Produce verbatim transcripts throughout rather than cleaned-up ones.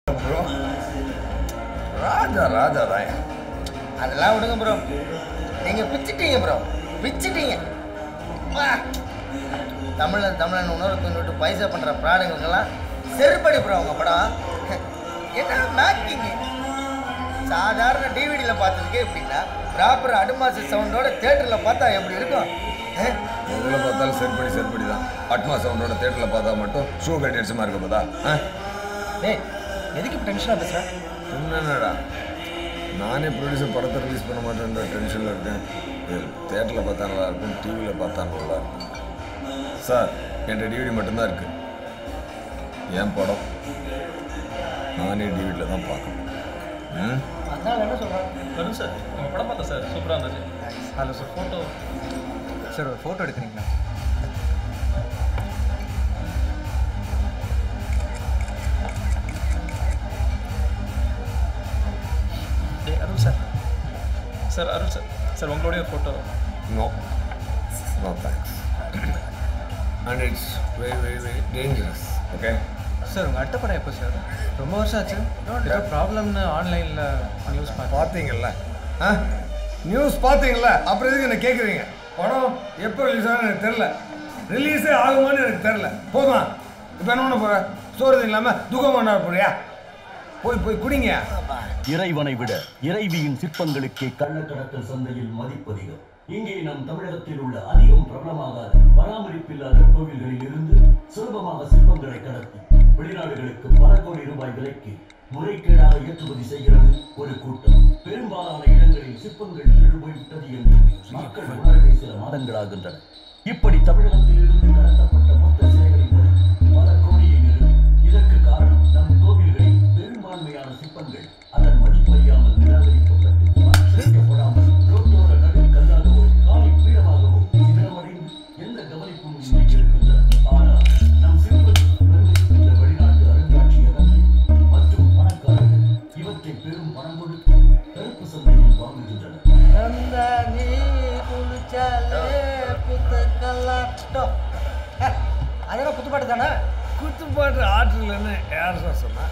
Bro Raja Raja தான் அதெல்லாம் விடுங்க ப்ரோ. நீங்கள் பிச்சுட்டீங்க ப்ரோ, பிச்சுட்டீங்க. தமிழன் தமிழன் உணர்வு விட்டு பைசா பண்ணுற ப்ராடக்டுக்கெல்லாம் செருப்படி ப்ரோ உங்கள் படம். என்ன மேக்கிங்கு சாதாரண டிவிடியில் பார்த்துருக்கே எப்படின்னா ப்ராப்பர் அட்மாஸ் சவுண்டோட தேட்டரில் பார்த்தா எப்படி இருக்கும்? எதில் பார்த்தாலும் செருப்படி செருப்படி தான். அட்மாஸ் சவுண்டோட தேட்டரில் பார்த்தா மட்டும் ஷூ கட்டி அடிச்சமாக இருக்க போதா? டேய் எதுக்கு இப்போ டென்ஷனாக பேசுகிறேன்? என்னடா நானே ப்ரொடியூசர் படத்தை ரிலீஸ் பண்ண மாட்டேன்ற டென்ஷனில் இருக்கேன். தேட்டரில் பார்த்தா நல்லா இருக்கும், டிவியில் பார்த்தா நல்லா இருக்கும். சார் என்கிட்ட டிவிடி மட்டும்தான் இருக்குது. என் படம் நானே டிவிடியில் தான் பார்க்கணும். ம் அதனால் என்ன சொல்கிறேன்? வரும் சார், உங்கள் படம் பார்த்தேன் சார், சூப்பராக இருந்துச்சு. ஹலோ சார், ஃபோட்டோ சார் ஒரு ஃபோட்டோ எடுக்கிறீங்களா? டே Arul sir, sir Arul sir, sir உங்களுடைய photo. No no thanks. And it's very very very dangerous. Okay sir உங்கள் அட்டை படம் எப்போ சார்? ரொம்ப வருஷம் ஆச்சு. ஏதோ ப்ராப்ளம்னு ஆன்லைனில் நியூஸ் பார்த்து பார்த்தீங்கல்ல? ஆ நியூஸ் பார்த்தீங்கல்ல? அப்புறம் எதுக்கு என்ன கேட்குறீங்க? படம் எப்போ ரிலீஸ் ஆகும்னு எனக்கு தெரில, ரிலீஸே ஆகுமான்னு எனக்கு தெரில. போதுமா? இப்போ என்ன பண்ண போகிற? சோறு இல்லாமல் துக்கம் பண்ண போறியா? போய் போய் குடிங்க. இறைவனை விட இறைவியின் சிற்பங்களுக்கே கள்ளக்கடத்தல் சந்தையில் மதிப்பதிகம். இங்கே நம் தமிழகத்தில் உள்ள அதிகம் பிரபலமாகாத பராமரிப்பில்லாத கோவில்களில் இருந்து சுலபமாக சிற்பங்களை கடத்தி வெளிநாடுகளுக்கு பல கோடி ரூபாய் விலைக்கு முறைகேடாக ஏற்றுமதி செய்கிறது ஒரு கூட்டம். பெரும்பாலான இடங்களில் சிற்பங்கள் திருடுபோய்விட்டது என்று மக்கள் உணர்வை சில மாதங்களாகின்றன. இப்படி தமிழகத்தில் இருந்து கடத்தப்பட்ட மொத்த சிலைகளின் பல கோடியை நெருங்கும். இதற்கு காரணம் நம் கோவில்களில் பெரும்பான்மையான சிற்பங்கள் அதன் மதிப்பறியாமல் நிராகரிக்கப்பட்டு சேர்க்கப்படாமல் ரோட்டோர நடுவில் கல்லாகவோ காலி பீடமாகவோ சிதறமடைந்து எந்த கவனிப்பும் இன்றி இருக்கின்றன. ஆனால் நம் சிற்பங்கள் பெருமை வெளிநாட்டு அருங்காட்சியகங்கள் மற்றும் பணக்காரர்கள் இவற்றை பெரும் பணம் கொடுத்து கருப்பு சந்தையில் வாங்குகின்றனர். அதெல்லாம் குத்துப்பாட்டு தானே? குத்துப்பாட்டு ஆற்றலன்னு யார் சார் சொன்னா?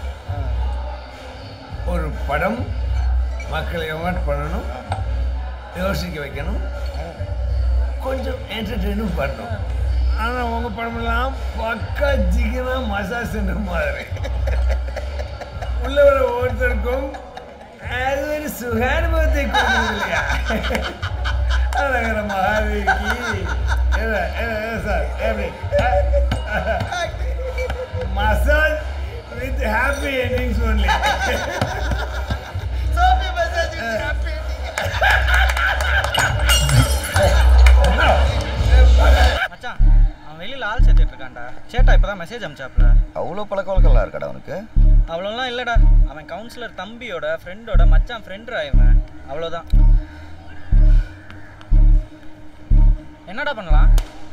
ஒரு படம் மக்களை எவாட் பண்ணணும், யோசிக்க வைக்கணும், கொஞ்சம் என்டர்டெயினும் பண்ணணும். ஆனால் உங்கள் படமெல்லாம் பக்கா ஜிகனா மசாஜ் சென்டர் மாதிரி உள்ள வர ஒவ்வொருத்தருக்கும் அது ஒரு சுகானுபவத்தை கொடுக்குது இல்லையா? அழகிற மகாதேவிக்கு சார் எப்படி massage with happy endings only. மச்சான் அவன் வெளியில் ஆள் சேர்த்துட்டு இருக்கான்டா. சேட்டா இப்போ தான் மெசேஜ் அனுப்பிச்சாப்ல. அவ்வளோ பழக்க வழக்கம்லாம் இருக்காடா அவனுக்கு? அவ்வளோலாம் இல்லைடா. அவன் கவுன்சிலர் தம்பியோட ஃப்ரெண்டோட மச்சான் ஃப்ரெண்டுடா இவன். அவ்வளோதான். என்னடா பண்ணலாம்?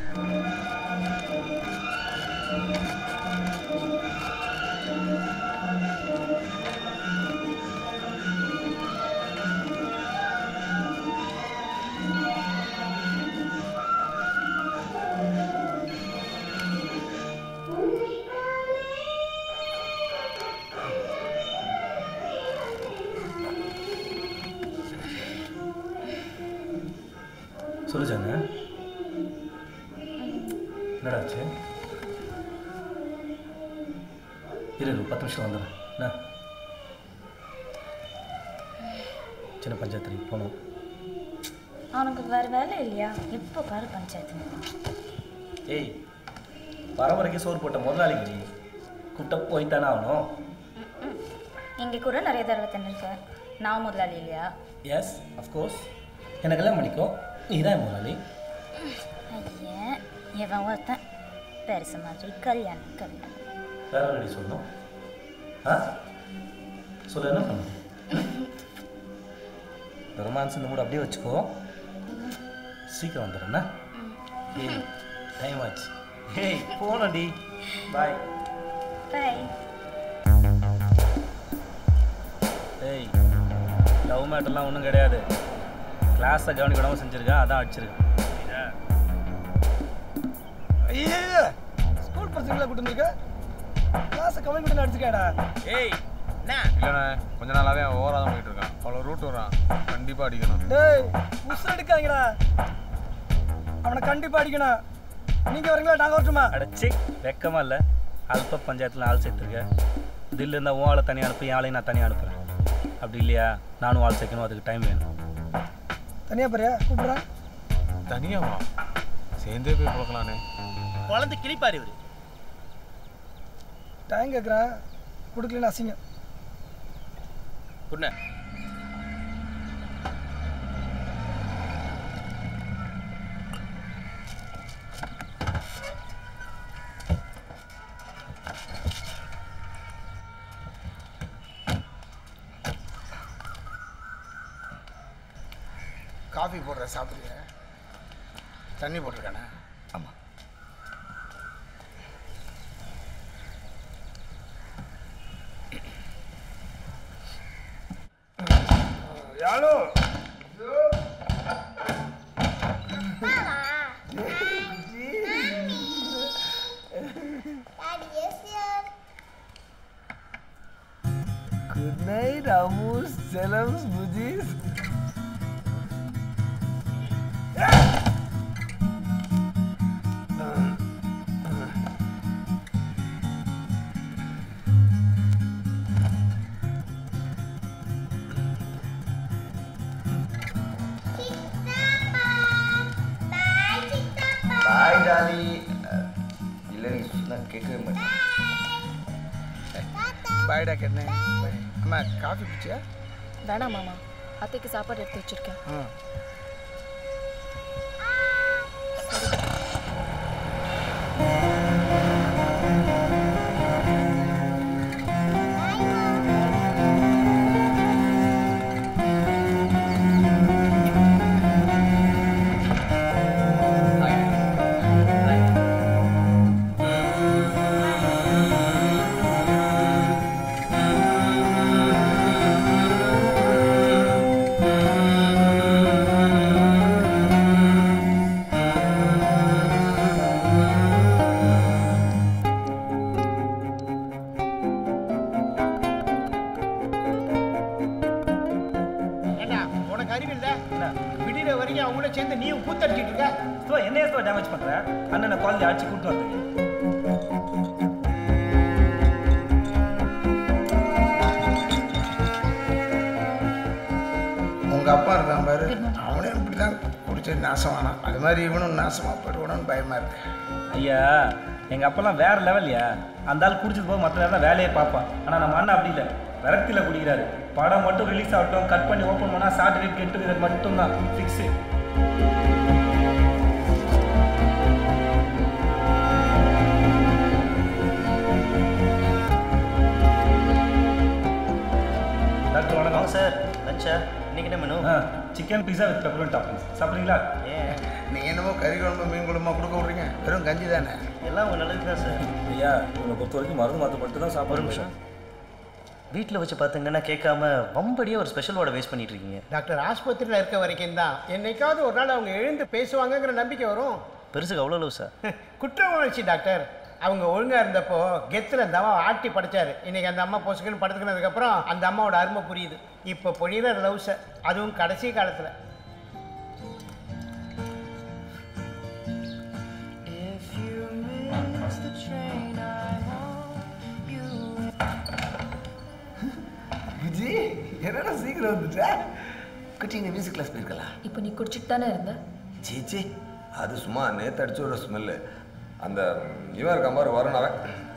சொல்லுச்சாங்க என்னடாச்சு? இரு பத்து நிமிஷம் வந்துடுறேன். என்ன சின்ன பஞ்சாயத்து போகணும். அவனுக்கு வேறு வேலை இல்லையா? எப்போ பாரு பஞ்சாயத்து. ஏய் பரம்பரைக்கு சோறு போட்ட முதலாளிக்கு கூப்பிட்ட போய்த்தானே ஆகணும். இங்கே கூட நிறைய தடவை தந்துருக்கேன். நான் முதலாளி இல்லையா? Yes of course. எனக்கு எல்லாம் பண்ணிக்கும், நீ தான் முதலாளி. ஐயா எவன் ஒருத்தன் பெருசு மாதிரி கல்யாணம் கல்யாணம் வேற ரெடி சொல்லணும். ஆ சொல்ல என்ன பண்ண ரொமான்ஸ் இந்த மூட அப்படியே வச்சுக்கோ. சீக்கிரம் வந்துடுறேண்ணா. ஏய் டைம் ஆச்சு. ஏய் போனடி. பாய் பாய். ஏய் லவ் மேட்டர்லாம் ஒன்றும் கிடையாது. கிளாஸை கவனிக்கிடாமல் செஞ்சுருக்கேன், அதான் அடிச்சிருக்கேன். ஐயா ஸ்கூல் பசங்களை கூட்டு கிளாஸை கவனிக்கிட்டு அடிச்சுக்காடா. ஏய் இல்லைண்ணே கொஞ்ச நாளாவே அவன் ஓவரா தான் பண்ணிட்டு இருக்கான். அவ்வளோ ரூட் வரான், கண்டிப்பா அடிக்கணும். டேய் உசுர் எடுக்காங்கடா, அவனை கண்டிப்பா அடிக்கணும். நீங்க வரீங்களா நாங்க வரட்டுமா? அடைச்சி வெக்கமா இல்லை. அல்ப பஞ்சாயத்தில் ஆள் சேர்த்துருக்கேன். தில்லு இருந்தால் உன் ஆளை தனியாக அனுப்பி ஆளையும் நான் தனியாக அனுப்புகிறேன். அப்படி இல்லையா நானும் ஆள் சேர்க்கணும், அதுக்கு டைம் வேணும். தனியா போறியா? கூப்பிடுறேன். தனியாவா? சேர்ந்தே போய் பார்க்கலானே. குழந்தை கிளிப்பாரு இவரு. டைம் கேட்குறேன், கொடுக்கலன்னு அசிங்கம். குண்ண காஃபி போடுற சாப்பிட்றியா? தண்ணி போட்டிருக்கானே? ஆமாம். யாரோ குட் நைட் அமூஸ் செலம்ஸ் புஜிஸ். Bye Dolly. இல்லை நீ சொன்னால் கேட்கவே மாட்டேன். பாய்டா கண்ணே. அம்மா காஃபி பிடிச்சியா? வேணாம் மாமா, அத்தைக்கு சாப்பாடு எடுத்து வச்சிருக்கேன். ம். விடிகிற வரைக்கும் அவங்கள சேர்ந்து நீயும் கூத்தடிச்சிட்டு இருக்க. ஸோ என்ன ஏதோ டேமேஜ் பண்ணுற அண்ணனை குழந்தைய அடிச்சு கூப்பிட்டு வந்து. உங்க அப்பா இருக்கான் பாரு, அவனே இப்படிதான் குடிச்சு நாசமானான். அது மாதிரி இவனும் நாசமா போயிடுவானு பயமா இருக்கு. ஐயா எங்கள் அப்பெல்லாம் வேற லெவல்யா. அந்த ஆள் குடிச்சது போக மற்ற நேரம் வேலையை பார்ப்பான். ஆனால் நம்ம அண்ணன் அப்படி இல்லை, விரக்தியில் குடிக்கிறாரு. படம் மட்டும் ரிலீஸ் ஆகட்டும், கட் பண்ணி ஓப்பன் பண்ணால் சாட்டர்டே கெட்டு இது மட்டும்தான் ஃபிக்ஸு. டாக்டர் வணக்கம் சார். லஞ்சா இன்னைக்கு என்ன மெனு? ஆ chicken pizza with pepperoni toppings சாப்பிட்றீங்களா? ஏன் நீ என்னமோ கறி குழம்பு மீன் குழம்பா கொடுக்க விட்றீங்க, வெறும் கஞ்சி தானே? எல்லாம் உங்கள் நல்லது தான் சார். ஐயா இவனை பொறுத்த வரைக்கும் மருந்து மாற்ற மட்டும் தான் சாப்பிட நிமிஷம். வீட்டில் வச்சு பார்த்தீங்கன்னா கேட்காம வம்படியாக ஒரு ஸ்பெஷல் வார்டை வேஸ்ட் பண்ணிட்டு இருக்கீங்க. டாக்டர் ஆஸ்பத்திரியில் இருக்க வரைக்கும் தான் என்னைக்காவது ஒரு நாள் அவங்க எழுந்து பேசுவாங்கங்கிற நம்பிக்கை வரும். பெருசுக்கு அவ்வளோ அளவு சார். குற்ற உணர்ச்சி டாக்டர். அவங்க ஒழுங்காக இருந்தப்போ கெத்தில் அந்த அம்மா ஆட்டி படைச்சாரு. இன்னைக்கு அந்த அம்மா பொசுக்குன்னு படுத்துக்கினதுக்கப்புறம் அந்த அம்மாவோட அருமை புரியுது. இப்போ பொழியிற லவ்ஸை, அதுவும் கடைசி காலத்தில். விஜி என்னடா சீக்கிரம் வந்துட்டா? குட்டிங்க மியூசிக் கிளாஸ் போயிருக்கலாம். இப்போ நீ குடிச்சிட்டு தானே இருந்த? சீச்சி அது சும்மா நேற்று அடிச்ச ஒரு ஸ்மெல்லு. அந்த இவன் இருக்க மாதிரி வரணும் அவன்.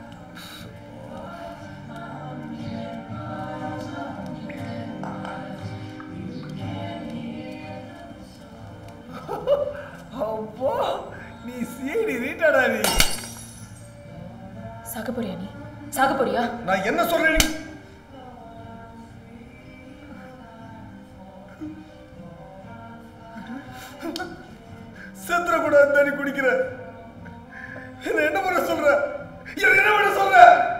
அப்போ நீ சீடி ரீட்டாடா நீ. சாக போறியா நீ? சாக போறியா? நான் என்ன சொல்றேன்? நீ செத்துற கூட தண்ணி குடிக்கிற என்ன பண்ண சொல்ற? என்ன பண்ண சொல்ற?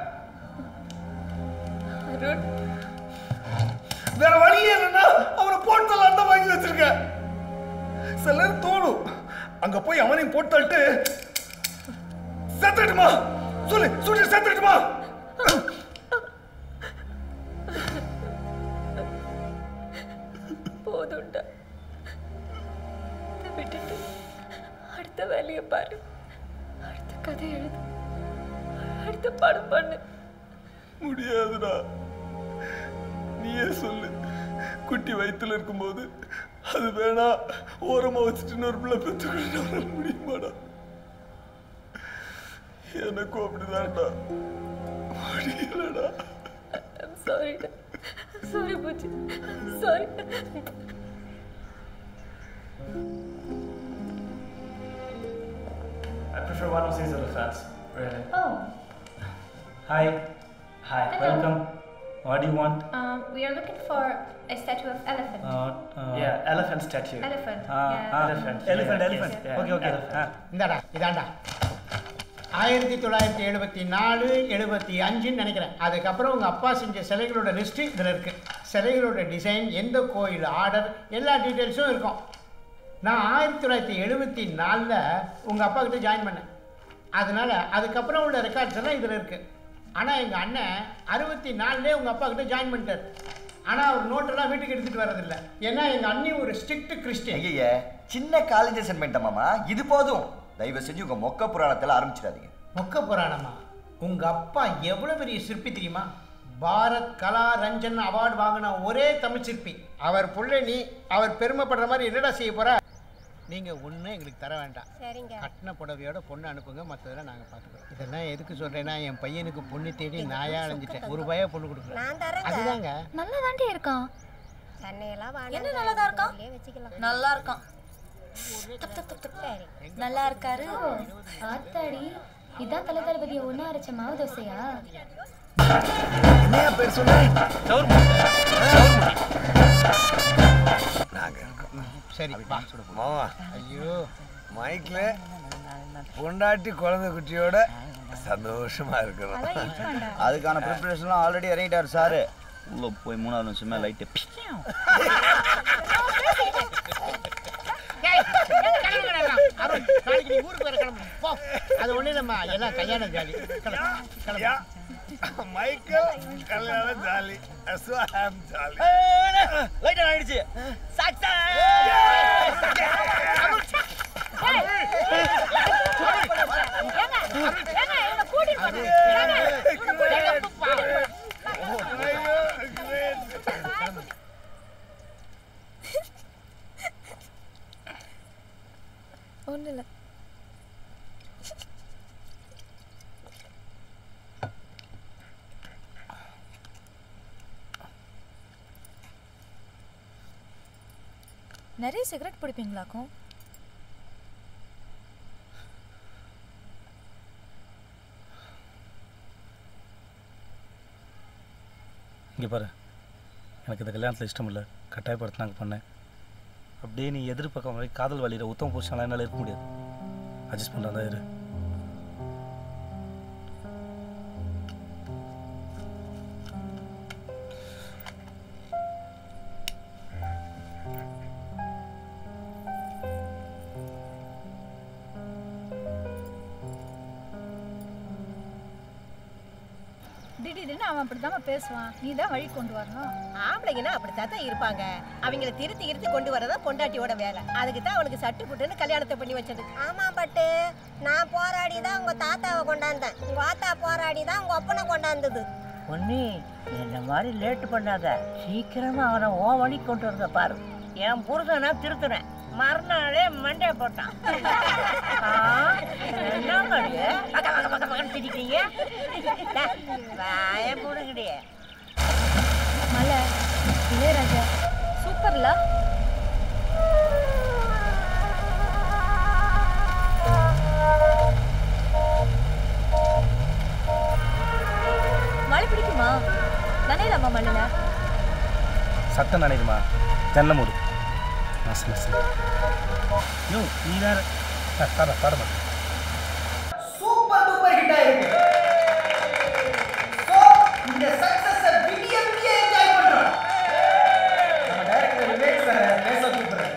வேற வழியே இல்லைன்னா அவனை போட்டலாம் தான் வாங்கி வச்சிருக்க. சில நேரம் தோணும் அங்க போய் அவனையும் போட்டாட்டு செத்துட்டுமா சொல்லு சொல்லு செத்துட்டுமா? போதும்டா. இதை விட்டுட்டு அடுத்த வேலையை பாரு, அடுத்த கதை எழுது, அடுத்த படம் பண்ணு. முடியாதுடா. நீயே சொல்லு, குட்டி வயிற்றுல இருக்கும்போது அது வேணா ஓரமா வச்சுட்டு இன்னொரு பிள்ளை பெற்றுக்கிட்டு முடியுமாடா? எனக்கும் அப்படிதான்டா, முடியலடா. I'm sorry டா. Sorry பூச்சி. Sorry. I prefer one of these elephants. Really. Oh. Hi. Hi. Hello. Welcome. What do you want? Um, we are looking for a statue of elephant. Uh, uh, Yeah, elephant statue. Elephant. Ah, yeah. ah, Elephant. Elephant, Yeah, elephant. yes, yeah. Okay, okay. Elephant. Ah. இந்தாடா இதாண்டா ஆயிரத்தி தொள்ளாயிரத்தி எழுபத்தி நாலு எழுபத்தி அஞ்சுன்னு நினைக்கிறேன். அதுக்கப்புறம் உங்கள் அப்பா செஞ்ச சிலைகளோட லிஸ்ட்டு இதில் இருக்குது. சிலைகளோட டிசைன், எந்த கோயில் ஆர்டர், எல்லா டீட்டெயில்ஸும் இருக்கும். நான் ஆயிரத்தி தொள்ளாயிரத்தி எழுபத்தி நாலில் உங்கள் அப்பா கிட்ட ஜாயின் பண்ணேன். அதனால் அதுக்கப்புறம் உள்ள ரெக்கார்ட்ஸ் எல்லாம் இதில் இருக்குது. ஆனால் எங்கள் அண்ணன் அறுபத்தி நாலுலேயே உங்கள் அப்பா கிட்ட ஜாயின் பண்ணிட்டார். ஆனால் அவர் நோட்டெல்லாம் வீட்டுக்கு எடுத்துகிட்டு வரதில்லை. ஏன்னா எங்கள் அண்ணி ஒரு ஸ்ட்ரிக்ட் கிறிஸ்டியன். ஐயா சின்ன காலேஜ் சென்ட் பண்ணிட்டேன் மாமா, இது போதும். தயவு செஞ்சு உங்கள் மொக்க புராணத்தில் ஆரம்பிச்சிடாதீங்க. மொக்க புராணமா? உங்கள் அப்பா எவ்வளோ பெரிய சிற்பி தெரியுமா? பாரத் கலா ரஞ்சன் அவார்டு வாங்கின ஒரே தமிழ் சிற்பி. அவர் புள்ள நீ அவர் பெருமைப்படுற மாதிரி என்னடா செய்ய போகிற? நீங்கள் ஒன்றும் எங்களுக்கு தர வேண்டாம். சரிங்க. கட்டின புடவையோட பொண்ணு அனுப்புங்க, மற்றதெல்லாம் நாங்கள் பார்த்துக்கிறோம். இதெல்லாம் எதுக்கு சொல்கிறேன்னா, என் பையனுக்கு பொண்ணு தேடி நாயா அலைஞ்சிட்டேன். ஒரு பையன் பொண்ணு கொடுக்குறேன். நான் தரேங்க. அதுதாங்க. நல்லா தாண்டி இருக்கான். சென்னையெல்லாம் வாங்க. என்ன நல்லா தான் இருக்கான்? வச்சுக்கலாம். நல்லா இருக்கான். நல்லா இருக்காரு. ஆத்தாடி, இதான் தலை தளபதியை ஒன்றா அரைச்ச மாவு தோசையா? என்னையா பேர் சொன்ன? சரி மாமா. ஐயோ, மைக்ல பொண்டாட்டி குழந்தை குட்டியோட சந்தோஷமா இருக்கணும். அதுக்கான ப்ரிப்பரேஷன்லாம் ஆல்ரெடி இறங்கிட்டார் சார். உள்ள போய் மூணாவது நிமிஷமே லைட்டு ஊருக்கு வர கிளம்பு போ. அது ஒண்ணு இல்லம்மா, எல்லாம் கல்யாணம் ஜாலி. மைக்கேல் கல்யாணம் ஜாலி, ஜாலி. லைட் ஆயிடுச்சு. ஒன்றும் இல்லை. நிறைய சிகரெட் பிடிப்பீங்களாக்கும்? இங்கே பாரு, எனக்கு இந்த கல்யாணத்தில் இஷ்டம் இல்லை, கட்டாயப்படுத்தி நாங்கள் பண்ணேன். அப்படியே நீ எதிர்பக்கம் வரை காதல் வழியில் உத்தம புருஷனால என்னால் இருக்க முடியாது. அட்ஜஸ்ட் பண்ணுறதா இரு. திடீர்னு அவன் அப்படித்தான் பேசுவான். நீ தான் வழி கொண்டு வரணும். ஆம்பளைங்கன்னா அப்படித்தான் இருப்பாங்க. அவங்கள திருத்தி இருத்தி கொண்டு வரதான் பொண்டாட்டியோட வேலை. அதுக்கு தான் அவனுக்கு சட்டு புட்டுன்னு கல்யாணத்தை பண்ணி வச்சது. ஆமா பட்டு, நான் போராடி தான் உங்க தாத்தாவை கொண்டாந்தேன். உங்க ஆத்தா போராடி தான் உங்க அப்பனை கொண்டாந்தது. பொன்னி, இந்த மாதிரி லேட்டு பண்ணாத, சீக்கிரமா அவனை ஓ வழி கொண்டு வரத பாரு. என் புருஷனா திருத்துறேன், மறுநாளே மண்டே போட்டான். என்ன மாதிரி பக்க பக்க பக்க பக்கம் திரிக்கிறீங்க? வாய போடுங்கடியே. மலை இளையராஜா சூப்பர்ல. மழை பிடிக்குமா? நனையலாமா மழையில? சட்டம் நினைக்குமா? ஜன்னல மூடு. நஸ் நஸ். யோ, நீ வேற தர தர மாட்டேன். சூப்பர் டூப்பர் ஹிட் ஆயிருக்கு. சோ இந்த சக்சஸை விடிய விடிய என்ஜாய் பண்றோம். நம்ம டைரக்டர் விவேக் சார் பேச கூப்பிடுறேன்.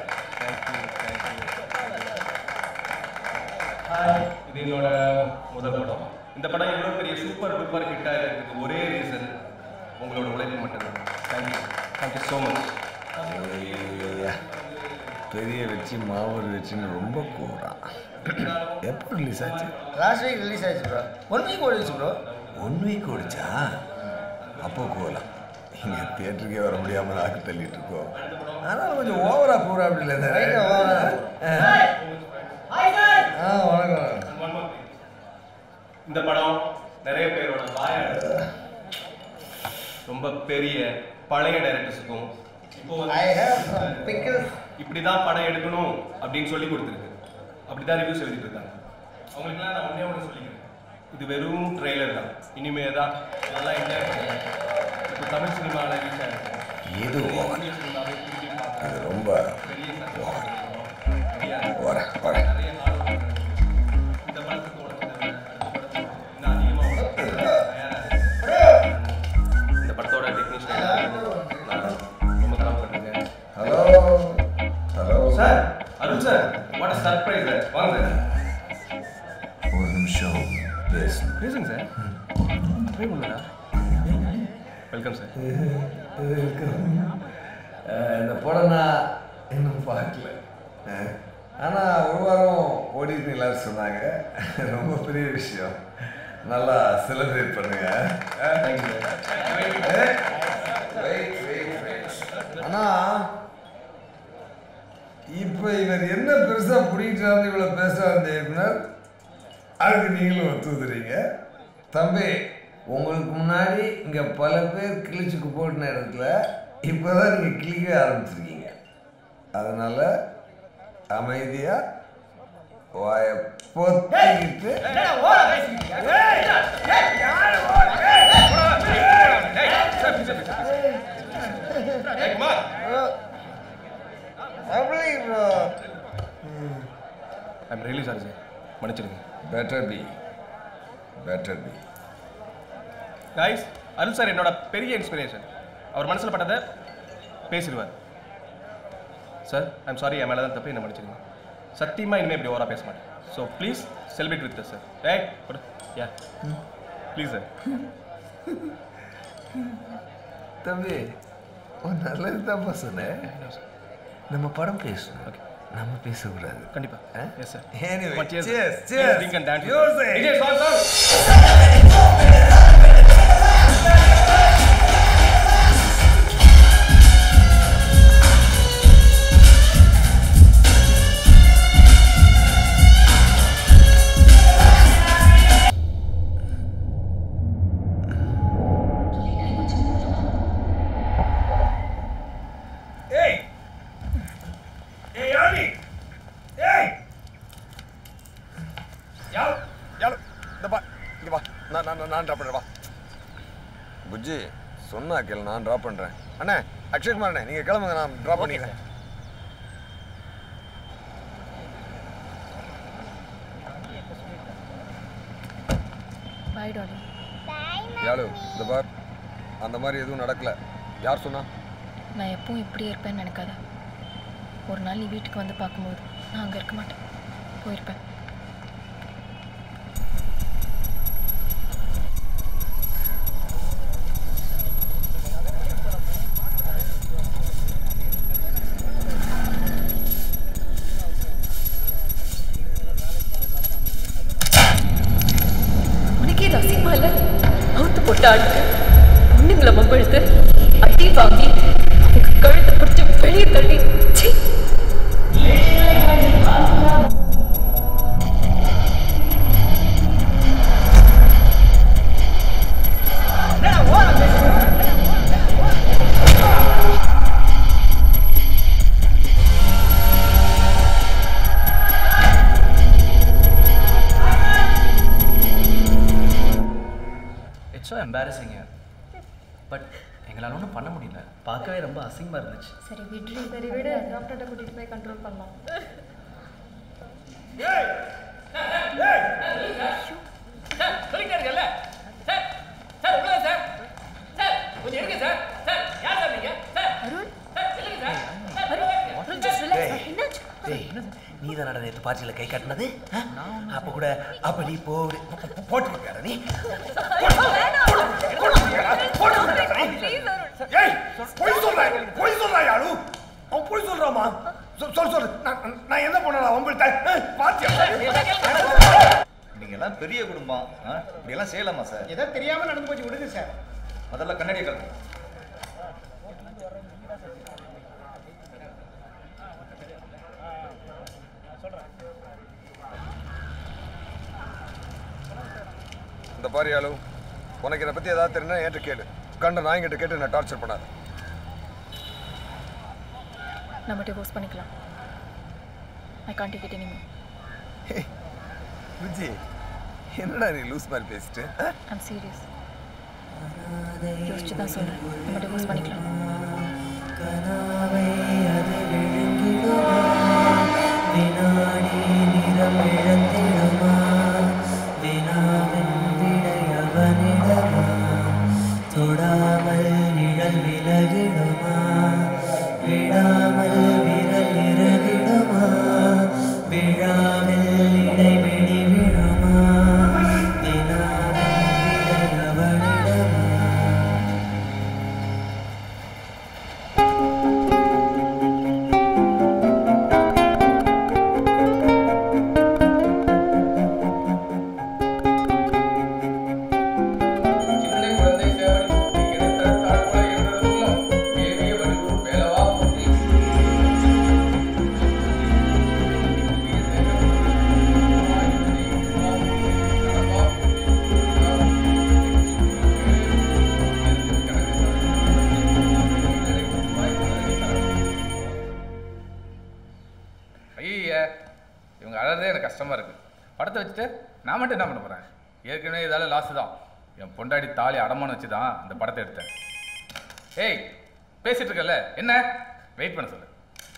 ஹாய், இது என்னோட முதல் படம். இந்த படம் எவ்வளோ பெரிய சூப்பர் டூப்பர் ஹிட் ஆகிறதுக்கு ஒரே ரீசன் உங்களோட உழைப்பு மட்டும்தான். Thank you thank you so much. பெரிய வெற்றி மாவூர் வெற்றின்னு ரொம்ப கூறான். எப்போ ரிலீஸ் ஆச்சு? லாஸ்ட் வீக் ரிலீஸ் ஆச்சு ப்ரோ. ஒன் வீக் ஓடிச்சு ப்ரோ. ஒன் வீக் ஓடிச்சா? அப்போ கூறலாம். இங்கே தியேட்டருக்கே வர முடியாமல் நாக்கு தள்ளிட்டு இருக்கோம். ஆனால் கொஞ்சம் ஓவராக கூறா அப்படி இல்லை. ஆ வணக்கம். இந்த படம் நிறைய பேரோட வாயாடு ரொம்ப பெரிய பழைய டைரக்டர்ஸுக்கும் இப்போ இப்படி தான் படம் எடுக்கணும் அப்படின்னு சொல்லி கொடுத்துருக்கு. அப்படி தான் ரிவ்யூஸ் எழுதிட்டு இருக்காங்க. அவங்களுக்குலாம் நான் ஒன்றே ஒன்று சொல்லிக்கிறேன், இது வெறும் ட்ரெய்லர் தான். இனிமே தான் நல்லா என்ஜாய் பண்ணுறேன். இப்போ தமிழ் சினிமாவில் ரீச் ஆகிருக்கு. இது அது ரொம்ப வர வர இந்த படத்துக்கு உடனே இன்னும் அதிகமாக இந்த படத்தோட டெக்னீஷியன் ரொம்ப கலாம் பண்ணுங்க. Hello hello sir, Arun sir, what a surprise sir. வாங்க சார். ஒரு நிமிஷம் பேசு. பேசுங்க சார். போய் உள்ளடா. Welcome sir. இந்த படம் நான் இன்னும் பார்க்கல. ஆனால் ஒரு வாரம் ஓடிட்டு எல்லாரும் சொன்னாங்க. ரொம்ப பெரிய விஷயம். நல்லா செலிப்ரேட் பண்ணுங்க. ஆனால் இப்போ இவர் என்ன பெருசாக பிடிக்கிறாரு இவ்வளோ பேசுகிறாரு இயக்குனர், அதுக்கு நீங்களும் ஒத்துதுறீங்க. தம்பி, உங்களுக்கு முன்னாடி இங்கே பல பேர் கிழிச்சுக்கு போட்டின இடத்துல இப்போ தான் நீங்கள் கிளிக்க ஆரம்பிச்சிருக்கீங்க. அதனால் அமைதியாக வாயை பொத்திக்கிட்டு ஐம் ரியலி சாரி சார், மன்னிச்சிடுங்க. Better be better be guys, Arun sir என்னோட பெரிய இன்ஸ்பிரேஷன். அவர் மனசில் பட்டதை பேசிடுவார். சார், ஐம் சாரி, என் மேலே தான் தப்பு, என்ன மன்னிச்சிடுங்க. சத்தியமாக இனிமேல் இப்படி ஓவராக பேச மாட்டேன். So please celebrate with sir. ஏய் கொடு. Yeah please sir. தம்பி, ஒரு நல்லது தான்ப்பா சொன்னேன். நம்ம படம் பேசணும். ஓகே, நம்ம பேசக்கூடாது. கண்டிப்பாக. Yes sir. Anyway, cheers. cheers, Please cheers. drink and dance. Yours, eh? D J, song, song. Bujji சொன்னா கேள், நான் ட்ராப் பண்ணுறேன். அண்ணே, அக்ஷய்குமார் அண்ணே, நீங்கள் கிளம்புங்க, நான் ட்ராப் பண்ணிக்கிறேன். பாய் டாலி. யாழு, இந்த பார், அந்த மாதிரி எதுவும் நடக்கல. யார் சொன்னா? நான் எப்பவும் இப்படியே இருப்பேன்னு நினைக்காத. ஒரு நாள் நீ வீட்டுக்கு வந்து பார்க்கும்போது நான் அங்கே இருக்க மாட்டேன், போயிருப்பேன். போட்டாட்டு பொண்ணுங்களை மம்பழுத்து அடி வாங்கி அவங்க கழுத்தை பிடிச்சி வெளியே தள்ளி சீ. It's so embarrassing. பட் எங்களால் ஒன்றும் பண்ண முடியல. பார்க்கவே ரொம்ப அசிங்கமாக இருந்துச்சு. சரி விட்ரி, சரி விடு, டாக்டர்கிட்ட கூட்டிகிட்டு போய் கண்ட்ரோல் பண்ணலாம். சொல்லிட்டே இருக்கல சார். சார் உள்ள சார். சார் கொஞ்சம் எடுங்க சார். சார் யார் சார் நீங்க? சார் அருண் சார் இல்லங்க சார். Arun just relax. என்னாச்சு? நீ தான் நேற்று பார்ட்டியில் கை காட்டினது. அப்போ கூட அப்போ நீ போடு போட்டு கொடுக்கார நீ. பொய் சொல்றாய் பொய் சொல்றாய் யாரு? அதெல்லாம் பெரிய குடும்பம் இப்படியெல்லாம் செய்யலாமா சார்? ஏதோ தெரியாமல் நடந்து போச்சு, விடுங்க சார். அதெல்லாம் கண்ணாடியை கலந்து இந்த பாரி ஆளு, உனக்கு என்னை பற்றி ஏதாவது தெரியுன்னா என்கிட்ட கேளு. கண்ட நாய்கிட்ட கேட்டு நான் டார்ச்சர் பண்ணாது. நம்ம டிவோர்ஸ் பண்ணிக்கலாம். I can't take it anymore. Vijay, என்னடா நீ லூஸ் மாதிரி பேசிட்டு? I'm serious. யோசிச்சு தான் சொல்கிறேன். நம்ம டிவோர்ஸ் பண்ணிக்கலாம். கனாவை அது விழுங்கிடுமா, வினாடி நிறம் இழந்திடுமா, வினாவின் விடை அவனிடமா, தொடாமல் நிழல் விலகிடுமா, விடாமல் விரல் இறகிடுமா, விழாவில் இடைவெளி விடுமா, வினாவின் விடை அவனிடமா. இவங்க அழறதே எனக்கு கஷ்டமாக இருக்குது. படத்தை வச்சுட்டு நான் மட்டும் என்ன பண்ண போகிறேன்? ஏற்கனவே இதால் லாஸ் தான். என் பொண்டாடி தாலி அடமானம் வச்சு தான் அந்த படத்தை எடுத்தேன். ஏய், பேசிகிட்டு இருக்கல, என்ன வெயிட் பண்ண சொல்லு.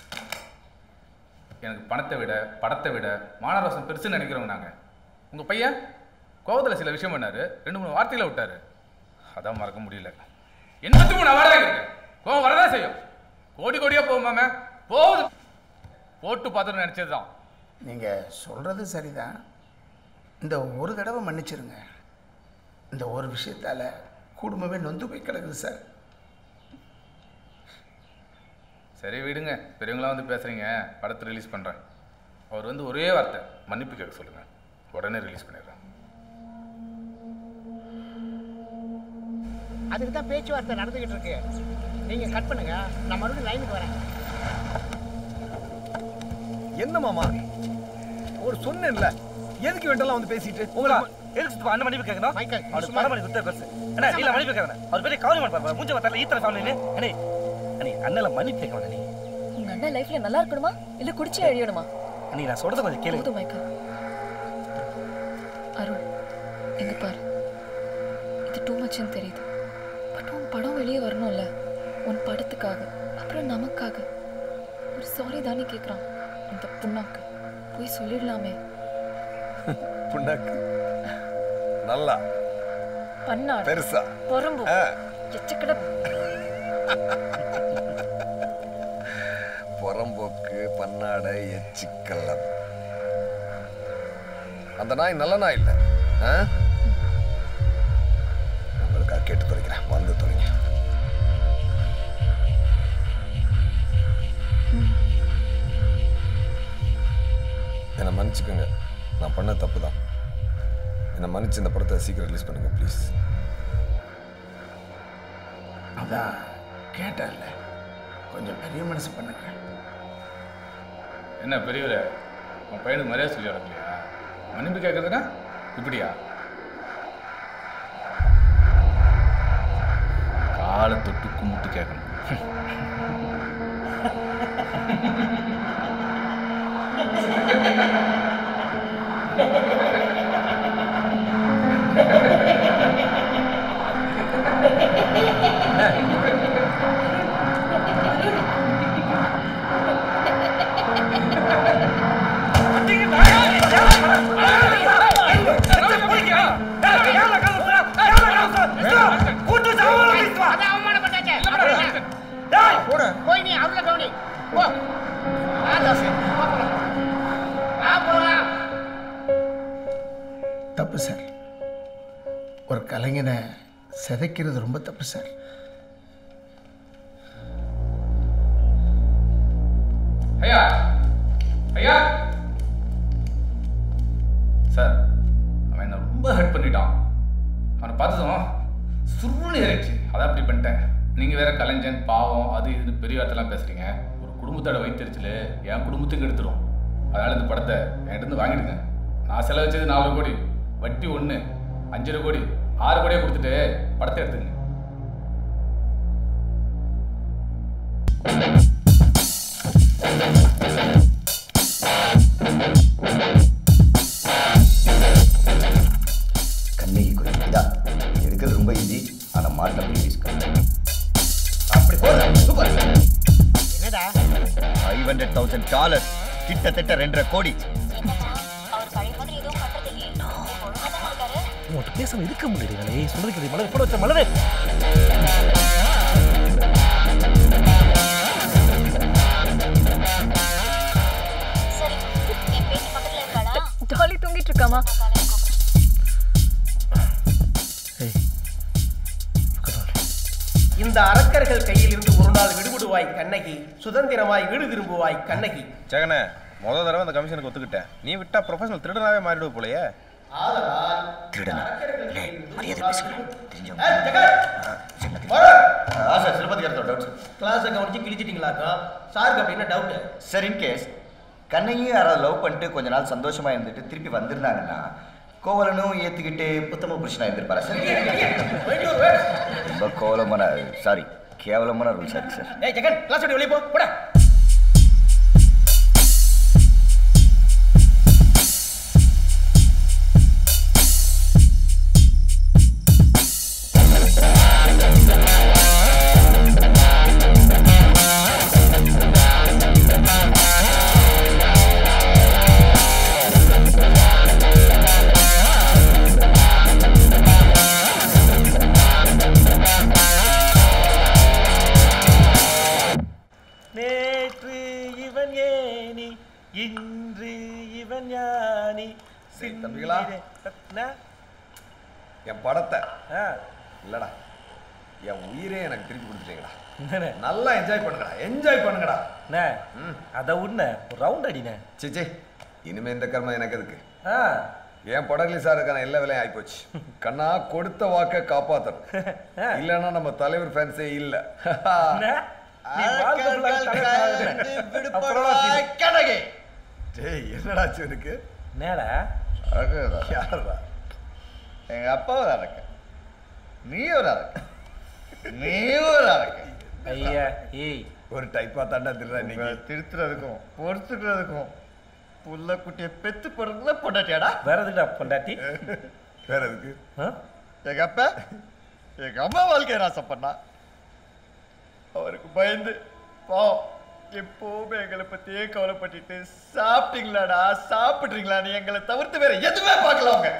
எனக்கு பணத்தை விட படத்தை விட மானரோசம் பெருசுன்னு நினைக்கிறவங்க நாங்கள். உங்கள் பையன் கோவத்தில் சில விஷயம் பண்ணார், ரெண்டு மூணு வார்த்தையில் விட்டார். அதான் மறக்க முடியல. எண்பத்தி மூணு அவார்டாக இருக்கு. கோவம் வரதான் செய்யும். கோடி கோடியாக போகுமாமே, போகுது. போட்டு பார்த்துன்னு நினச்சது தான். நீங்கள் சொல்கிறது சரிதான். இந்த ஒரு தடவை மன்னிச்சிருங்க. இந்த ஒரு விஷயத்தால் குடும்பமே நொந்து போய் கிடக்குது சார். சரி விடுங்க, பெரியவங்களாம் வந்து பேசுகிறீங்க. படத்தை ரிலீஸ் பண்ணுறேன். அவர் வந்து ஒரே வார்த்தை மன்னிப்பு கேட்க சொல்லுங்கள், உடனே ரிலீஸ் பண்ணிடுறேன். அதுக்கு தான் பேச்சுவார்த்தை நடந்துக்கிட்டு இருக்கு. நீங்கள் கட் பண்ணுங்க, நான் மறுபடியும் லைனுக்கு வரேன். என்ன மாமா ஒரு சொன்னேன்ல, எதுக்கு வேண்டாம் வந்து பேசிட்டு உங்களா எதுக்கு அண்ணன் மன்னிப்பு கேட்கணும்? அவர் பணம் பண்ணி கொடுத்த பெருசு என்ன நீல மன்னிப்பு கேட்கறேன். அவர் பெரிய கவலை பண்ண மூஞ்ச வரல ஈத்தர ஃபேமிலி அண்ணே அண்ணே அண்ணல மன்னிப்பு கேட்கணும். அண்ணே உங்க அண்ணன் லைஃப்ல நல்லா இருக்கணுமா இல்ல குடிச்சு அழியணுமா? அண்ணே நான் சொல்றத கொஞ்சம் கேளு. போதும் மைக்கா. அருண் எங்க பாரு, இது டூ மச்னு தெரியுது. பட் உன் படம் வெளியே வரணும்ல, உன் படத்துக்காக அப்புறம் நமக்காக ஒரு சாரி தானே கேட்குறான் இந்த புண்ணாக்கு. போய் சொல்லிடலாமே. புண்ணாக்கு நல்லா பண்ணா பெருசா பொறும்பு எச்சக்கட பொறம்போக்கு பன்னாடை எச்சிக்கல்லம். அந்த நாய் நல்ல நாய் இல்லை. உங்களுக்காக கேட்டு துறைக்கிறேன், வந்து துறைங்க. என்னை மன்னிச்சுக்கோங்க, நான் பண்ண தப்பு தான். என்னை மன்னிச்சு இந்த படத்தை சீக்கிரம் ரிலீஸ் பண்ணுங்க ப்ளீஸ். அதான் கேட்டேன்ல, கொஞ்சம் பெரிய மனசு பண்ணுங்க. என்ன பெரியவரே, உன் பையனுக்கு மரியாதை சொல்லி வளர்க்கலையா? மன்னிப்பு கேட்குறதுன்னா இப்படியா? காலை தொட்டு கும்பிட்டு கேட்கணும். போய் நீ அவர்ல கவனி. தப்பு சார், ஒரு கலைஞனை சிதைக்கிறது ரொம்ப தப்பு சார். ஐயா ஐயா சார், அவன் கலைஞன் பாவம் அது இது பெரிய வார்த்தைலாம் பேசுறீங்க. ஒரு குடும்பத்தோட வைத்தறிச்சல் என் குடும்பத்துக்கு எடுத்துரும். அதனால இந்த படத்தை என்கிட்ட வாங்கிடுங்க. நான் செலவு வச்சது நாலு கோடி, வட்டி ஒன்று, அஞ்சரை கோடி, ஆறு கோடியை கொடுத்துட்டு படத்தை எடுத்துங்க. கண்ணகி குரல் இதா எடுக்கிறது ரொம்ப ஈஸி. ஆனால் மாட்டில் போய் ரிஸ்க் அப்படி போடுறேன். சூப்பர். என்னடா ஃபைவ் ஹண்ட்ரட் தௌசண்ட் டாலர், கிட்டத்தட்ட ரெண்டரை கோடி. உங்கள்கிட்ட பேசாம இருக்க முடியல. சொல்றது மலர் போட வச்ச மலரே. டாலி தூங்கிட்டு இருக்காமா? இந்த அரக்கர்கள் கையில் இருந்து ஒரு நாள் விடுபடுவாய் கண்ணகி, சுதந்திரமாய் வீடு திரும்புவாய் கண்ணகி. ஜெகனே, முதல் தடவை அந்த கமிஷனுக்கு ஒத்துக்கிட்டேன். நீ விட்டா ப்ரொஃபஷனல் திருடனாவே மாறிடுவ போலயே. திருடனா? மரியாதை பேசுகிறேன். கிளாஸை கவனிச்சு கிழிச்சிட்டீங்களாக்கா? சாருக்கு அப்படின்னா டவுட்டு. சார், இன்கேஸ் கண்ணையும் யாராவது லவ் பண்ணிட்டு கொஞ்ச நாள் சந்தோஷமா இருந்துட்டு திருப்பி வந்திருந்தாங்கன்னா கோவலனும் ஏத்துக்கிட்டு புத்தம புருஷனா இருந்திருப்பாரா சார்? ரொம்ப கோவலமான சாரி கேவலமான ரூல் சார். சார் ஏய் ஜெகன், கிளாஸ் விட்டு வெளியே போ. போடா. இன்று இவன் ஞானி. தம்பிகளா, என் படத்தை இல்லடா என் உயிரே எனக்கு திருப்பி கொடுத்துட்டீங்களா. நல்லா என்ஜாய் பண்ணுங்கடா, என்ஜாய் பண்ணுங்கடா. அதை உடனே ஒரு ரவுண்ட் அடினே. சிச்சி, இனிமே இந்த கர்மம் எனக்கு எதுக்கு? என் படம் ரிலீஸ் ஆகிறதுக்கான எல்லா வேலையும் ஆயிப்போச்சு. கண்ணா, கொடுத்த வாக்க காப்பாத்தணும். இல்லைன்னா நம்ம தலைவர் ஃபேன்ஸே இல்லை. என்னடா இருக்கு? நேடா யாரா? எங்க அப்பா ஒரு அரக்க, நீ ஒரு அரக்க, நீ ஒரு அரக்க. ஐயா, ஏய் ஒரு டைப்பா தாண்டா திருடா. நீங்க திருத்துறதுக்கும் பொறுத்துக்கிறதுக்கும் புள்ள குட்டியை பெத்து போடுறதுல பொண்டாட்டியாடா? வேற எதுக்குடா பொண்டாட்டி? வேற எதுக்கு? எங்க அப்பா எங்க அம்மா வாழ்க்கையை நாசம் பண்ணா. அவருக்கு பயந்து பாவம் எப்போவுமே எங்களை பத்தியே கவலைப்பட்டுட்டு சாப்பிட்டீங்களாடா சாப்பிட்றீங்களான்னு எங்களை தவிர்த்து வேற எதுவுமே பார்க்கல. அவங்க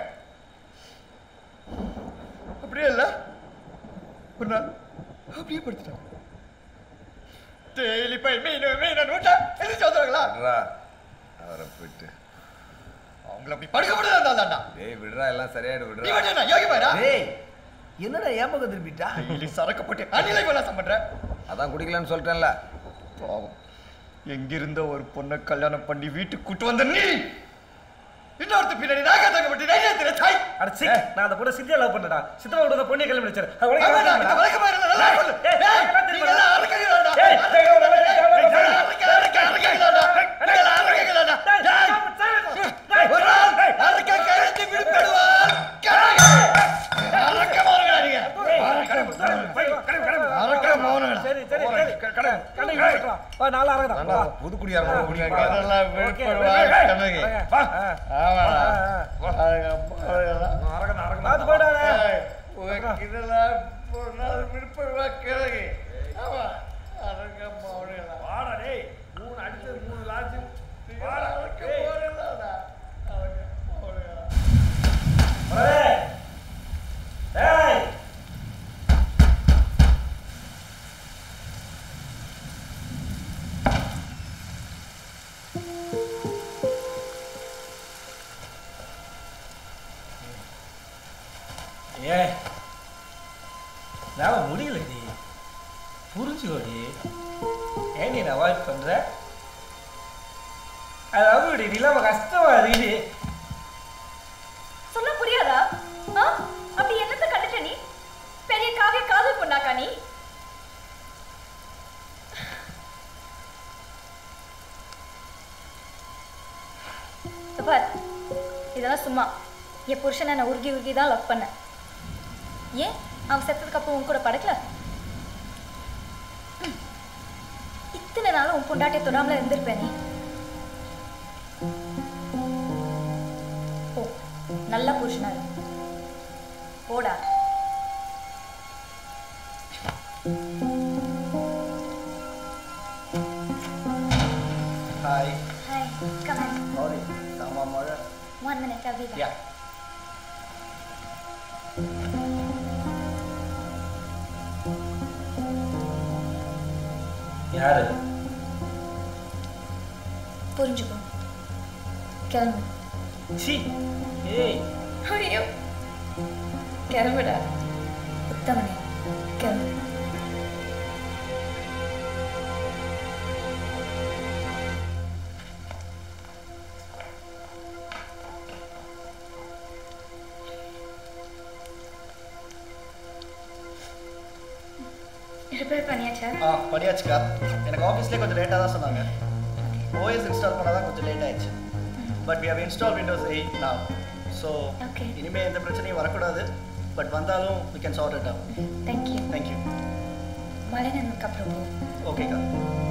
அப்படியே இல்ல ஒரு நாள் அப்படியே படுத்துட்டாங்க. டெய்லி போய் மீன் மீன் நூட்டா எதிர்த்து வந்துடுறாங்களா? அவரை போயிட்டு அவங்கள அப்படி படுக்க முடியாதாண்டா. ஏய் விடுறா, எல்லாம் சரியாயிடு. நீ விடுறா. வேணா யோகி பாரா. ஏய் என்னடா ஏமாக்க திரும்பிட்டா? டெய்லி சரக்கு போட்டு அநிலை விலாசம் பண்ற. அதான் குடிக்கலன்னு சொல்லிட்டேன்ல. பாவம், எங்கிருந்த ஒரு பொண்ணை கல்யாணம் பண்ணி வீட்டுக்கு கூட்டு வந்த நீ இன்னொருத்த பின்னாடி நாக தங்கப்பட்டு நிறைய திரை தாய். அடச்சி, நான் அந்த பொண்ணை சித்தியா லவ் பண்ணடா. சித்தா விடுறத பொண்ணே கல்யாணம் முடிச்சாரு. அது உனக்கு ஆமாடா, தெரியுமா? இந்த வழக்கமா இருந்தா நல்லா சொல்லு. ஏய், ஏய், இதெல்லாம் தெரியுமா? நீங்க எல்லாம் அரக்கங்களாடா. ஏய், அரக்கங்க, அரக்கங்க, அரக்கங்களாடா. நீங்க எல்லாம் அரக்கங்களாடா. டேய், ஒரு நாள் அரக்க கழுத்து விடுபடுவார். அரக்க மௌனங்களா நீங்க? அரக்க மௌனங்களா? சரி சரி சரி கடை கடை விட்டுறா. வா, நாளா அரங்கடா. புதுக்குடியா இருக்கணும். குடியா அதெல்லாம் விடுபடுவார் கண்ணகி. ஆமாடா. அரங்கடா அரங்கடா. அது போடானே. இதெல்லாம் ஒரு நாள் விடுபடுவார் கண்ணகி. ஆமா, அரக்க மௌனங்களா. வாடா டேய், மூணு அடிச்சு மூணு லாட்ஜ். வாடா அரக்க மௌனங்களாடா. அரக்க மௌனங்களா. வரே. ஏய் ஏ நான் முடியலடி, புரிஞ்சுக்கோடி. ஏன் நீ அவாய்ட் பண்ற? அதாவது இல்லாம கஷ்டமா இருக்குது. சொல்ல புரியாதா? அப்படி என்னத்த கண்டுட்ட நீ? பெரிய காவிய காதல் பொண்ணாக்கா நீ? பார் இதெல்லாம் சும்மா என் புருஷனை நான் உருகி உருகி தான் லவ் பண்ணேன். ஏன் அவன் செத்ததுக்கு அப்புறம் உன் கூட படக்கல? ம். இத்தனை நாளும் உன் பொண்டாட்டியை தொடாமல இருந்திருப்பேன் நீ. ஓ நல்ல புருஷனா இரு. போடா. Hi. Hi, come on. Sorry, sama mara. One minute, I'll be back. Yeah. யாரு? புரிஞ்சுக்கோ. கிளம்பு. சி ஏய் ஐயோ கிளம்புடா. உத்தமனே கிளம்பு. ரிப்பேர் பண்ணியாச்சா? ஆ பண்ணியாச்சுக்கா. எனக்கு ஆஃபீஸ்லேயே கொஞ்சம் லேட்டாக தான் சொன்னாங்க. ஓஎஸ் இன்ஸ்டால் பண்ணால் தான் கொஞ்சம் லேட் ஆயிடுச்சு. But we have install Windows eight now. So இனிமேல் எந்த பிரச்சனையும் வரக்கூடாது. பட் வந்தாலும் we can sort it out. Thank you. Thank you. மழை நன்மைக்கு அப்புறம் போ. ஓகேக்கா.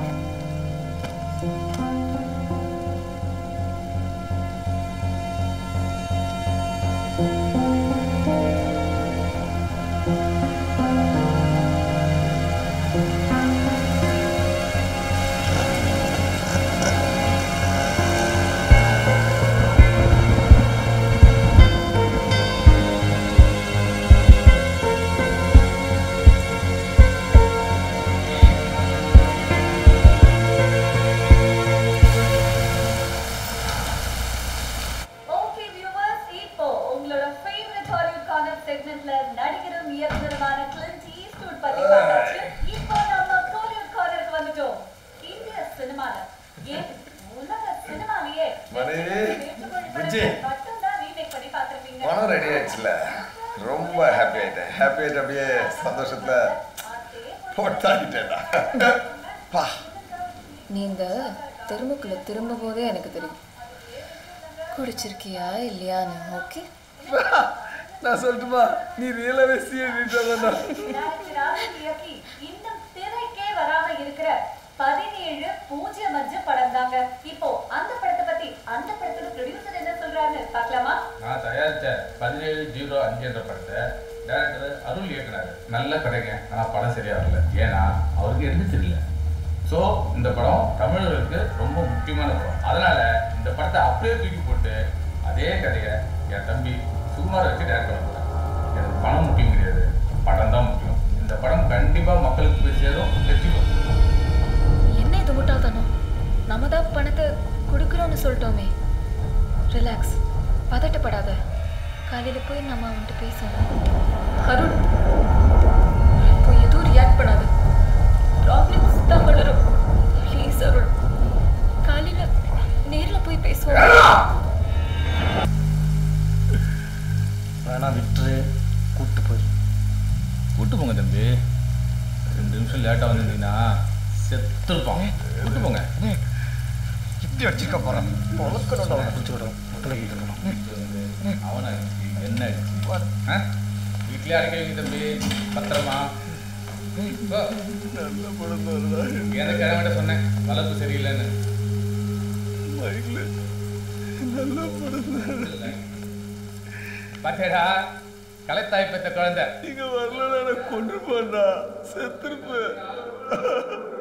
ஓகே வியூவர்ஸ், இப்போ உங்களோட ஃபேவரட் ஹாலிவுட் கார்னர் செக்மெண்ட்ல நடிகரும் இயக்குனருமான கிளின்ட் ஈஸ்ட்வுட் பத்தி பார்த்தாச்சு. இப்போ நம்ம கோலிவுட் கார்னருக்கு வந்துட்டோம். இந்திய சினிமால ஏன் உலக சினிமாலயே மணி புஜ்ஜி மட்டும்தான் ரீமேக் பண்ணி பார்த்திருப்பீங்க. பணம் ரெடி ஆயிடுச்சுல, ரொம்ப ஹாப்பி ஆயிட்டேன். ஹாப்பி ஆயிட்டு அப்படியே சந்தோஷத்துல போட்டாடிட்டேன். பா நீ இந்த தெருமுக்குள்ள திரும்பும் போதே எனக்கு தெரியும் குடிச்சிருக்கியா இல்லையான்னு. ஓகே நான் சொல்லட்டுமா, நீ ரியலாவே சீரியஸா இயக்கி இன்னும் திரைக்கே வராம இருக்கிற பதினேழு பூஜ்ஜியம் அஞ்சு படம் தாங்க. இப்போ அந்த படத்தை பத்தி அந்த படத்தோட ப்ரொடியூசர் என்ன சொல்றாரு பார்க்கலாமா? நான் தயாரித்த பதினேழு ஜீரோ அஞ்சு என்ற படத்தை டேரக்டர் அருள் இயக்குனாரு. நல்ல கதைங்க, ஆனால் படம் சரியா வரல. ஏன்னா அவருக்கு எதுவும் தெரியல. ஸோ இந்த படம் தமிழர்களுக்கு ரொம்ப முக்கியமான படம். அதனால இந்த படத்தை அப்படியே தூக்கி போட்டு அதே கதையை என் தம்பி சுகுமாரை வச்சு டேரக்ட் பண்ண போகிறேன். எனக்கு பணம் முக்கியம் கிடையாது, படம் தான் முக்கியம். இந்த படம் கண்டிப்பாக மக்களுக்கு போய் சேரும், வெற்றி பெறும். என்ன இது முட்டாள்தனம்? நம்ம தான் பணத்தை கொடுக்குறோன்னு சொல்லிட்டோமே. ரிலாக்ஸ், பதட்டப்படாத. காலையில் போய் நம்ம அவன்கிட்ட பேசணும். அருண் இப்போ எதுவும் ரியாக்ட் பண்ணாது. ப்ராப்ளம்ஸ் தான் வளரும். ப்ளீஸ் அருண், காலையில் நேரில் போய் பேசுவோம். வேணா விட்டுரு, கூப்பிட்டு போய் கூட்டு போங்க தம்பி. ரெண்டு நிமிஷம் லேட்டாக வந்திருந்தீங்கன்னா செத்துருப்பான். கூட்டு போங்க. இப்படி வச்சுக்க போகிறேன். பிடிச்சிக்கிடும் மக்களை கேட்கணும். அவனை என்ன ஆ வீட்லயே அடைக்க வைங்க தம்பி, பத்திரமா. எனக்கு கிழமைட்ட சொன்னேன் வளர்ப்பு சரியில்லைன்னு. பாத்தேடா, கலைத்தாய் பெற்ற குழந்தை இங்க வரல, கொண்டு போண்டா, செத்துருப்பு.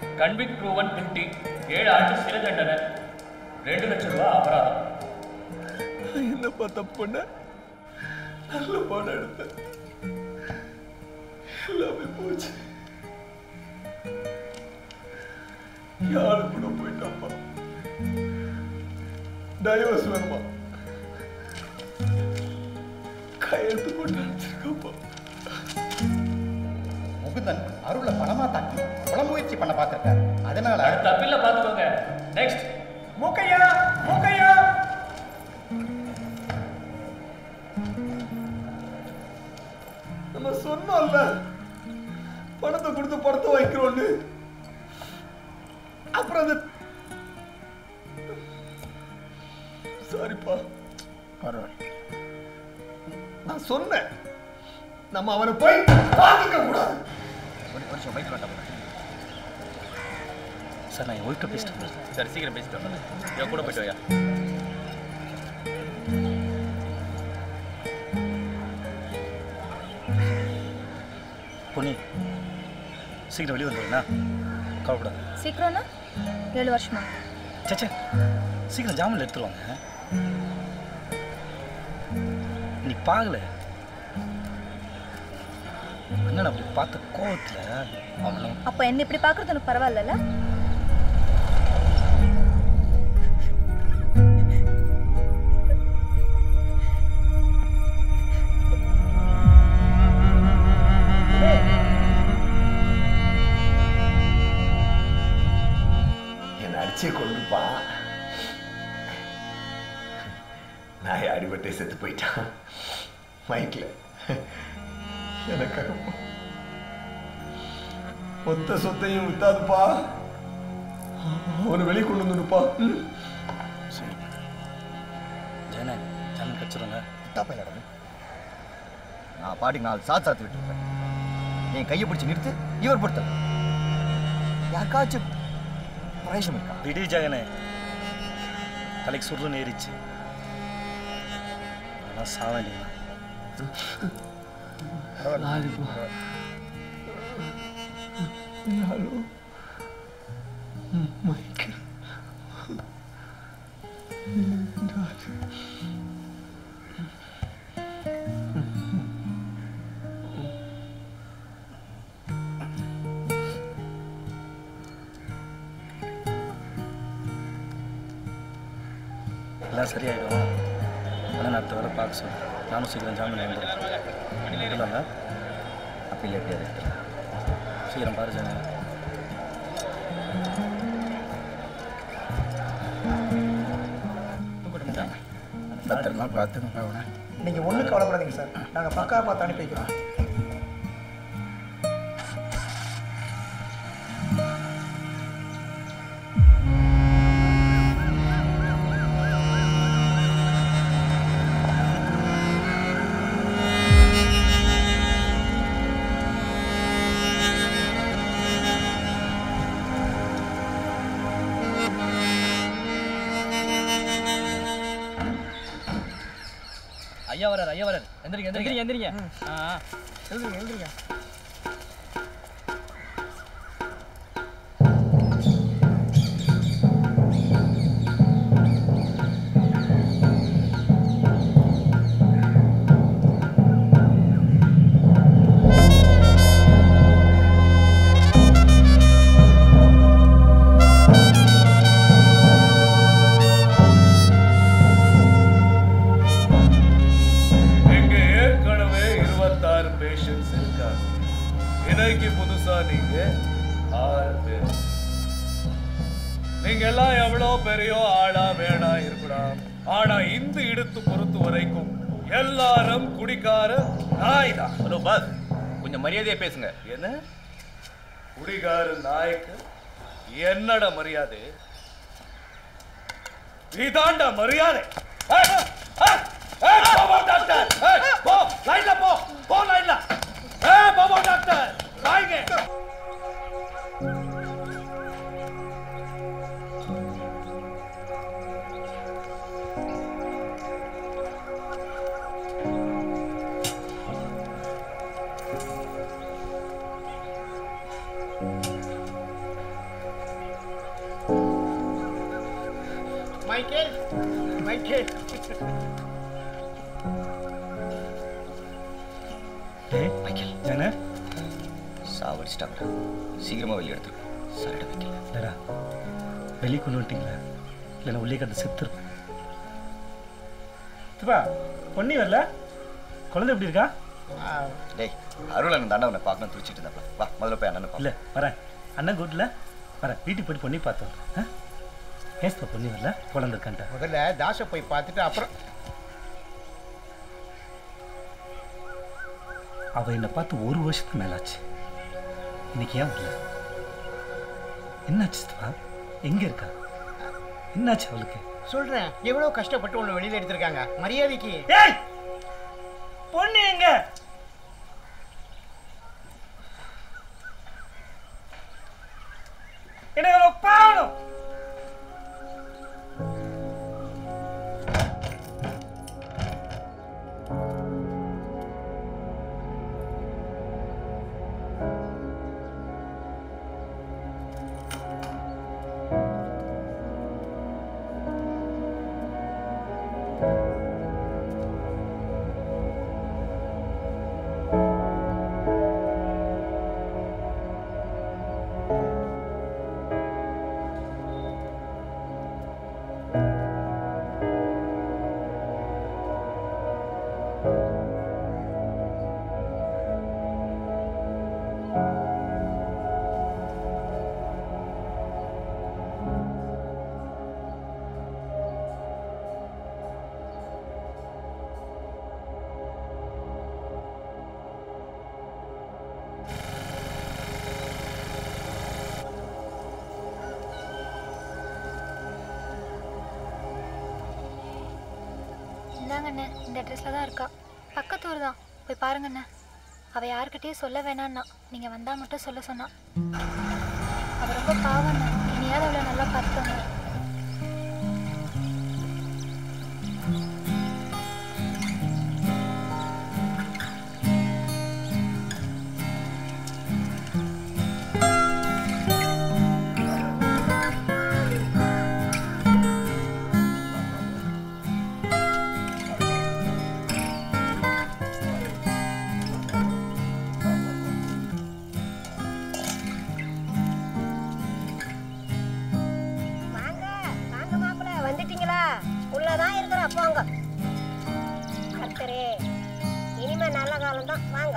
கன்விக்ட் ப்ரூவன் கில்ட்டி, ஏழு ஆண்டு சிறை தண்டனை, ரெண்டு லட்சம் ரூபாய் அபராதம். என்னப்பா தப்பு பண்ண? நல்ல பாடம் எடுத்த, எல்லாமே போச்சு. யாரு கூட போயிட்டாப்பா? டைவர்ஸ் வேணுமா? கையெழுத்து போட்டு அனுப்பிச்சிருக்கப்பா. முகுந்தன் அருளை பணமா தாக்கி கொலை முயற்சி பண்ண பார்த்திருக்காரு. அதனால தப்பில்ல பார்த்துக்கோங்க. நெக்ஸ்ட் மூக்கையா, மூக்கையா. நம்ம சொன்னோம்ல பணத்தை கொடுத்து படத்தை வைக்கிறோன்னு. அப்புறம் அது சாரிப்பா, பரவாயில்ல. நான் சொன்னேன் நம்ம அவனை போய் பார்த்துக்க கூடாது. ஒரு நிமிஷம் பைக் வேண்டாம் சார். நான் என் ஒய்ஃப்ட்ட பேசிட்டேன். சரி, சீக்கிரம் பேசிட்டு வரேன். என் கூட போயிட்டு வையா. பொன்னி, சீக்கிரம் வெளியே வந்துடுண்ணா. கவலைப்படாது. சீக்கிரம்னா ஏழு வருஷமா? சச்சே, சீக்கிரம் ஜாமீன் எடுத்துருவாங்க. நீ பார்க்கல அண்ணன் அப்படி பார்த்த கோவத்தில் அவனும். அப்போ என்ன இப்படி பார்க்கறது உனக்கு பரவாயில்லல்ல? என்னை அடிச்சே கொண்டுப்பான். நான் அடிபட்டே செத்து போயிட்டான் மைக்கில். எனக்காக மொத்த சொத்தையும் வித்தாதுப்பா. அவனை வெளியே கொண்டு வந்துடுப்பா. சரி ஜன ஜாமீன் கடிச்சிடுங்க. தப்பா நடந்து நான் பாட்டுக்கு நாலு சாத்து சாத்து விட்டுருப்பேன். என் கையை பிடிச்சி நிறுத்து. இவர் பொறுத்த யாருக்காச்சும் பிரயோஜனம் இருக்கா? விடி ஜகனே, தலைக்கு சுருன்னு ஏறிச்சு. ஆனால் சாவ வேண்டியது. Hello Michael. எல்லாம் சரியாயிடும். ஆனால் அடுத்த வேலை பார்க்க சொல்லு. நானும் சீக்கிரம் ஜாமீன் வந்துடுறேன். இல்லைங்க அப்படி இல்லை, சீக்கிரம் பாரு ஜன. பத்திரமா பார்த்துங்க அவனை. நீங்கள் ஒன்றும் கவலைப்படாதீங்க சார். நாங்கள் பக்கா பார்த்து அனுப்பி வைக்கிறோம். ஐயா வரார், ஐயா வரார். எந்திரிங்க எந்திரிங்க எந்திரிங்க. ஆ எழுதுங்க எழுதுங்க. நீங்க எல்லாம் எவ்வளவு பெரிய ஆளா வேணா இருக்கலாம். ஆனா இந்த இடத்து பொறுத்த வரைக்கும் எல்லாரும் குடிக்கார நாய் தான். ஹலோ பாஸ், கொஞ்சம் மரியாதையா பேசுங்க. என்ன குடிகார நாய்க்கு என்னடா மரியாதை? இதாண்டா மரியாதை. டாக்டர் போ லைன்ல போ போ லைன்ல. ஏ பாபா டாக்டர் வாங்க. மைக்கேல் மைக்கேல் ஏய் மைக்கேல் என்ன சாவடிச்சிட்டாங்கடா. சீக்கிரமா வெளியே எடுத்துரு. சரிடா மைக்கேல். டேடா வெளியே கொண்டு வந்துட்டீங்களா இல்லைன்னா உள்ளே கண்டு செத்துரும். சிப்பா பொண்ணி வரல குழந்தை எப்படி இருக்கா? டேய் அருள் அண்ணன் தாண்டா உன்னை பார்க்கணும் துடிச்சிட்டு இருந்தாப்பா. வா முதல்ல போய் அண்ணனை இல்லை வரேன். அண்ணன் கூட்டில் வரேன். வீட்டுக்கு போய்ட்டு பொண்ணி பார்த்தோம். ஆ ஏஸ்ப்பா பொண்ணி வரல குழந்தை இருக்கான்ட்டா. முதல்ல தாசை போய் பார்த்துட்டு அப்புறம் அவள் என்னை பார்த்து ஒரு வருஷத்துக்கு மேலாச்சு. இன்னைக்கு ஏன் வரல? என்னாச்சு சித்தப்பா? எங்கே இருக்கா? என்னாச்சு அவளுக்கு? சொல்றேன் எவ்வளவு கஷ்டப்பட்டு உன்னை வெளியில எடுத்திருக்காங்க. மரியாதைக்கு ஏய் பொண்ணு எங்க? எனக்கு பாவம். இந்தாங்கண்ணே இந்த ட்ரெஸ்ல தான் இருக்கா. பக்கத்தூர் தான் போய் பாருங்கண்ணே. அவள் யாருக்கிட்டேயும் சொல்ல வேணான்னா நீங்கள் வந்தால் மட்டும் சொல்ல சொன்னா. அவள் ரொம்ப பாவண்ணே. இனியாவது அவளை நல்லா பார்த்துக்கோங்க. உள்ளதான் இருக்கிற போங்க. கர்த்தரே இனிமே நல்ல காலம் தான். வாங்க.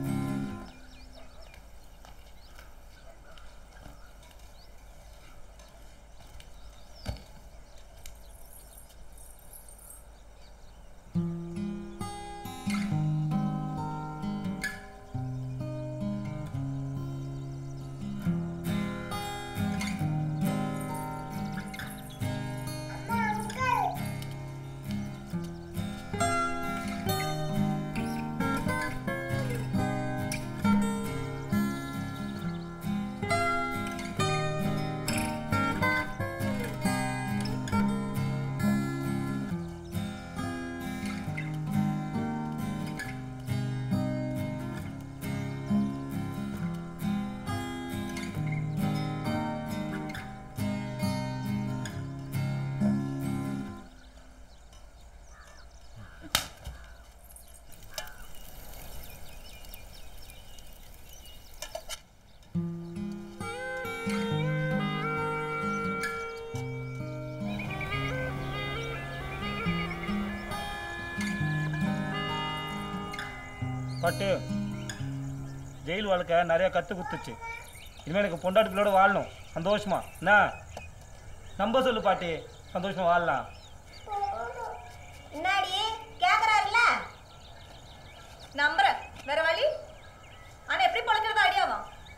பாட்டு ஜெயில் வாழ்க்கை நிறையா கற்று குத்துச்சு. இனிமேல் எனக்கு பொண்டாட்டிகளோட வாழணும் சந்தோஷமா. என்ன நம்ப சொல்லு பாட்டி, சந்தோஷமா வாழலாம். என்னாடி கேக்குறாருல? நம்புறேன். வேற வழி? ஆனா எப்படி பொழைக்கிறது ஐடியாவா?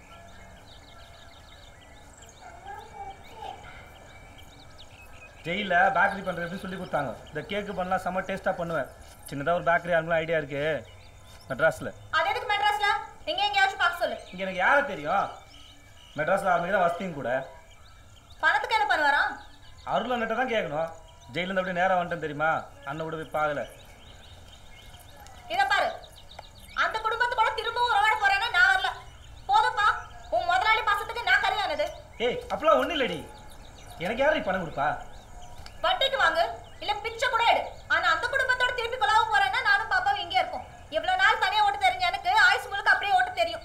ஜெயிலில் பேக்கரி பண்ணுறது எப்படி சொல்லி கொடுத்தாங்க. இந்த கேக்கு பண்ணலாம் செம்ம டேஸ்ட்டாக பண்ணுவேன். சின்னதாக ஒரு பேக்கரி ஆகலாம் ஐடியா இருக்கு மெட்ராஸில். அது எதுக்கு மெட்ராஸ்ல? எங்க எங்கேயாச்சும் பார்க்க சொல்லு. இங்கே எனக்கு யாரை தெரியும்? மெட்ராஸில் ஆரம்பிக்கிற வசதியும் கூட. பணத்துக்கு என்ன பண்ணுவாராம்? அருள் அண்ணட்ட தான் கேட்கணும். ஜெயிலேருந்து அப்படியே நேராக வந்துட்டேன் தெரியுமா? அண்ணன் கூட போய் பார்க்கல. இதை பாரு, அந்த குடும்பத்து கூட திரும்பவும் உறவாட போறேன்னா நான் வரல. போதும்பா, உன் முதலாளி பாசத்துக்கு நான் கரையானது. ஏய் அப்பெல்லாம் ஒன்றும் இல்லடி. எனக்கு யாரு பணம் கொடுப்பா? வட்டிக்கு வாங்கு இல்ல பிச்சை கூட எடு. ஆனா அந்த குடும்பத்தோட திருப்பி கொலாவ போறேன்னா நானும் பாப்பாவும் இங்கே இருக்கோம். எவ்வளவு நாள் தனியா ஓட்ட தெரிஞ்ச எனக்கு ஆயுசு முழுக்க அப்படியே ஓட்ட தெரியும்.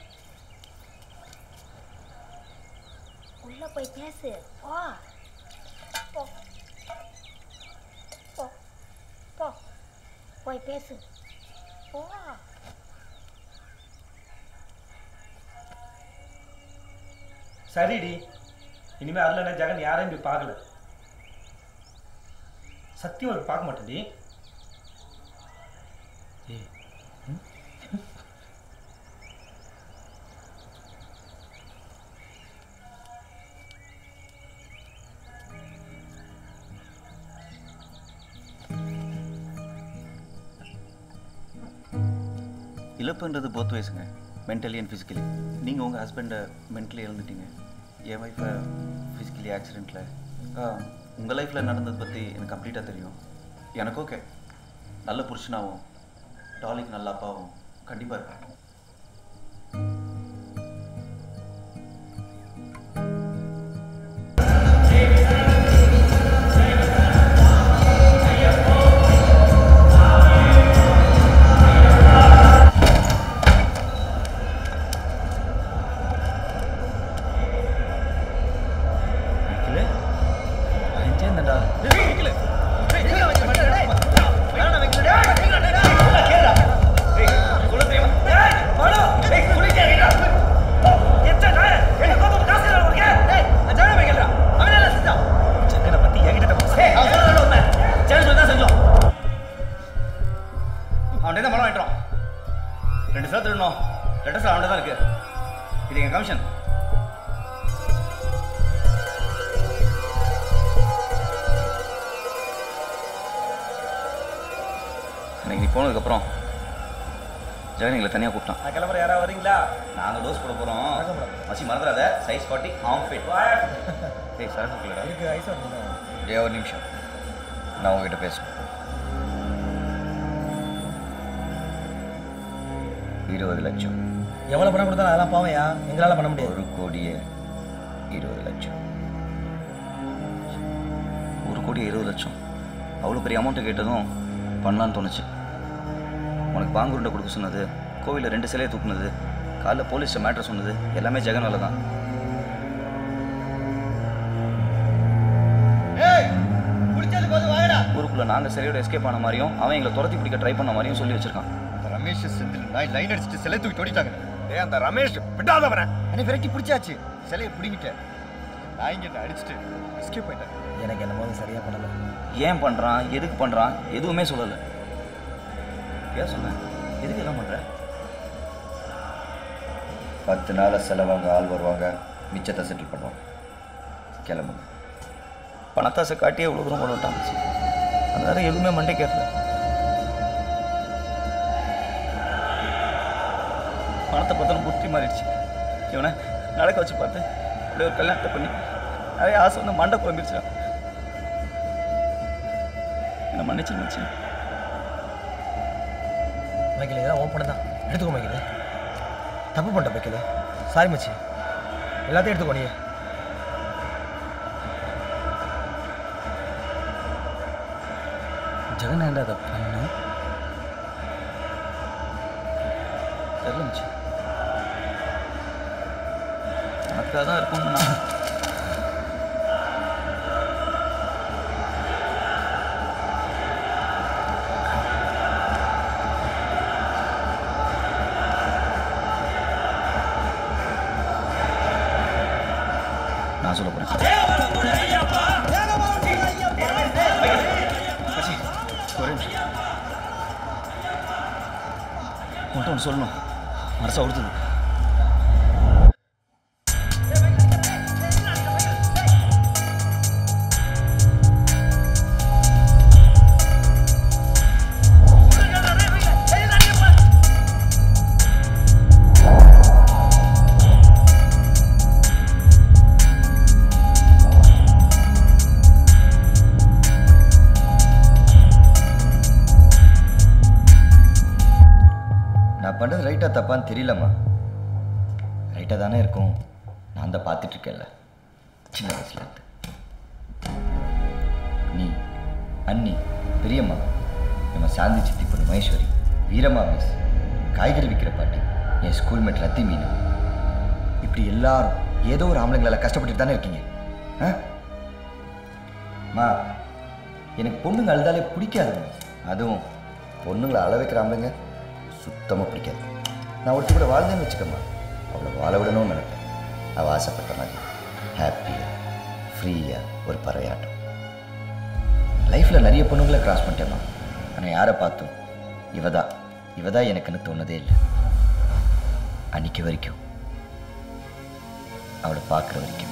உள்ள போய் பேசு. போ போ போ போ போய் பேசு. போ. சரிடி, இனிமே அதுல ஜெகன் யாரையும் போய் பார்க்கல. சத்தியம் ஒரு பார்க்க மாட்டேன்டி. ஏய் இழப்புன்றது போத் வயசுங்க, மென்டலி அண்ட் ஃபிசிக்கலி. நீங்கள் உங்கள் ஹஸ்பண்டை மென்டலி இழந்துட்டீங்க, என் ஒய்ஃபை ஃபிசிக்கலி ஆக்சிடெண்ட்டில். உங்கள் லைஃப்பில் நடந்ததை பற்றி எனக்கு கம்ப்ளீட்டாக தெரியும். எனக்கு ஓகே, நல்ல புருஷனாகவும் டாலிக்கு நல்ல அப்பாவும் கண்டிப்பாக இருப்பேன். போனதுக்கப்புறம் ஜெகன் எங்களை தனியாக கூப்பிட்டான். நான் கிளம்புற யாராவது வரீங்களா? நாங்கள் டோஸ் போட போகிறோம். மச்சி மறந்துடாத, சைஸ் ஃபார்ட்டி ஆம் ஃபிட். ஏய் சரக்குலடா இருக்கு ஐசா. டே ஒரு நிமிஷம், நான் உங்ககிட்ட பேசுகிறேன். இருபது லட்சம். எவ்வளோ பணம் கொடுத்தாலும் அதெல்லாம் பாவையா, எங்களால் பண்ண முடியாது. ஒரு கோடியே இருபது லட்சம். ஒரு கோடி இருபது லட்சம் அவ்வளோ பெரிய அமௌண்ட்டை கேட்டதும் பண்ணலான்னு தோணுச்சு. உனக்கு பாங்குருண்டை கொடுக்க சொன்னது, கோவிலில் ரெண்டு சிலையை தூக்குனது, காலைல போலீஸில் மேட்ரு சொன்னது எல்லாமே ஜெகன் வேலை தான். ஊருக்குள்ளே நாங்கள் சிலையோட எஸ்கேப் ஆன மாதிரியும் அவன் எங்களை துரத்தி பிடிக்க ட்ரை பண்ண மாதிரியும் சொல்லி வச்சிருக்கான். ரமேஷ் செந்தில் நாய் லைன் அடிச்சுட்டு சிலை தூக்கி தோடிட்டாங்க. ஏ அந்த ரமேஷ் விட்டாதவன அன்னை விரட்டி பிடிச்சாச்சு, சிலையை பிடிங்கிட்டேன். நாய்ங்க என்ன அடிச்சுட்டு எஸ்கேப் போயிட்டேன். எனக்கு என்ன போது சரியாக பண்ணலை. ஏன் பண்ணுறான், எதுக்கு பண்ணுறான் எதுவுமே சொல்லலை. ஏன் சொன்னேன், எதுக்கு எல்லாம் பண்ணுற? பத்து நாள் செலவாங்க, ஆள் வருவாங்க, மிச்சத்தை செட்டில் பண்ணுவாங்க. கிளம்புங்க. பணத்தாசை காட்டியே இவ்வளோ தூரம் கொண்டு விட்டாச்சு. அந்த நேரம் எதுவுமே மண்டே கேட்கல. பணத்தை பார்த்தாலும் புத்தி மாறிடுச்சு. இவனை நடக்க வச்சு பார்த்து அப்படியே ஒரு கல்யாணத்தை பண்ணி நிறைய ஆசை வந்து மண்டை குழம்பிடுச்சான். என்ன மன்னிச்சு மச்சி. மைக்கில் இதெல்லாம் ஓப்பன் தான் எடுத்துக்கோ மைக்கில். தப்பு பண்ணிட்ட மைக்கில், சாரி மச்சி. எல்லாத்தையும் எடுத்துக்கோ நீ. ஜெகன் ஏண்டா அதை பண்ண தெரியல மச்சி. எனக்காக தான் இருக்கும்னு நான் நான் சொல்ல போறேன். உன்கிட்ட ஒன்று சொல்லணும், மனசா கொடுத்தது. பண்ணுறது ரைட்டாக தப்பான்னு தெரியலம்மா. ரைட்டாக தானே இருக்கும், நான் தான் பார்த்துட்ருக்கேன்ல சின்ன வயசுலேருந்து. நீ அண்ணி, பெரியம்மா, நம்ம சாந்தி சித்தி பொண்ணு மகேஸ்வரி, வீரம்மா மிஸ், காய்கறி விற்கிற பாட்டி, என் ஸ்கூல்மேட் ரத்தி மீனா, இப்படி எல்லாரும் ஏதோ ஒரு ஆம்பளைங்களால் கஷ்டப்பட்டுட்டு தானே இருக்கீங்க. ஆ மா, எனக்கு பொண்ணுங்க அழுதாலே பிடிக்காதுங்க. அதுவும் பொண்ணுங்களை அழ வைக்கிற ஆம்பளைங்க சுத்தமாக பிடிக்காது. நான் ஒருத்தி கூட வாழ்ந்தேன்னு வச்சுக்கம்மா, அவளை வாழ விடணும்னு நினைப்பேன். அவள் ஆசைப்பட்ட மாதிரி ஹாப்பியாக ஃப்ரீயாக ஒரு பறையாட்டம். லைஃப்பில் நிறைய பொண்ணுங்களை கிராஸ் பண்ணிட்டேம்மா. ஆனால் யாரை பார்த்தும் இவ தான் இவ தான் எனக்குன்னு தோணுதே இல்லை. அன்னைக்கு வரைக்கும், அவளை பார்க்குற வரைக்கும்.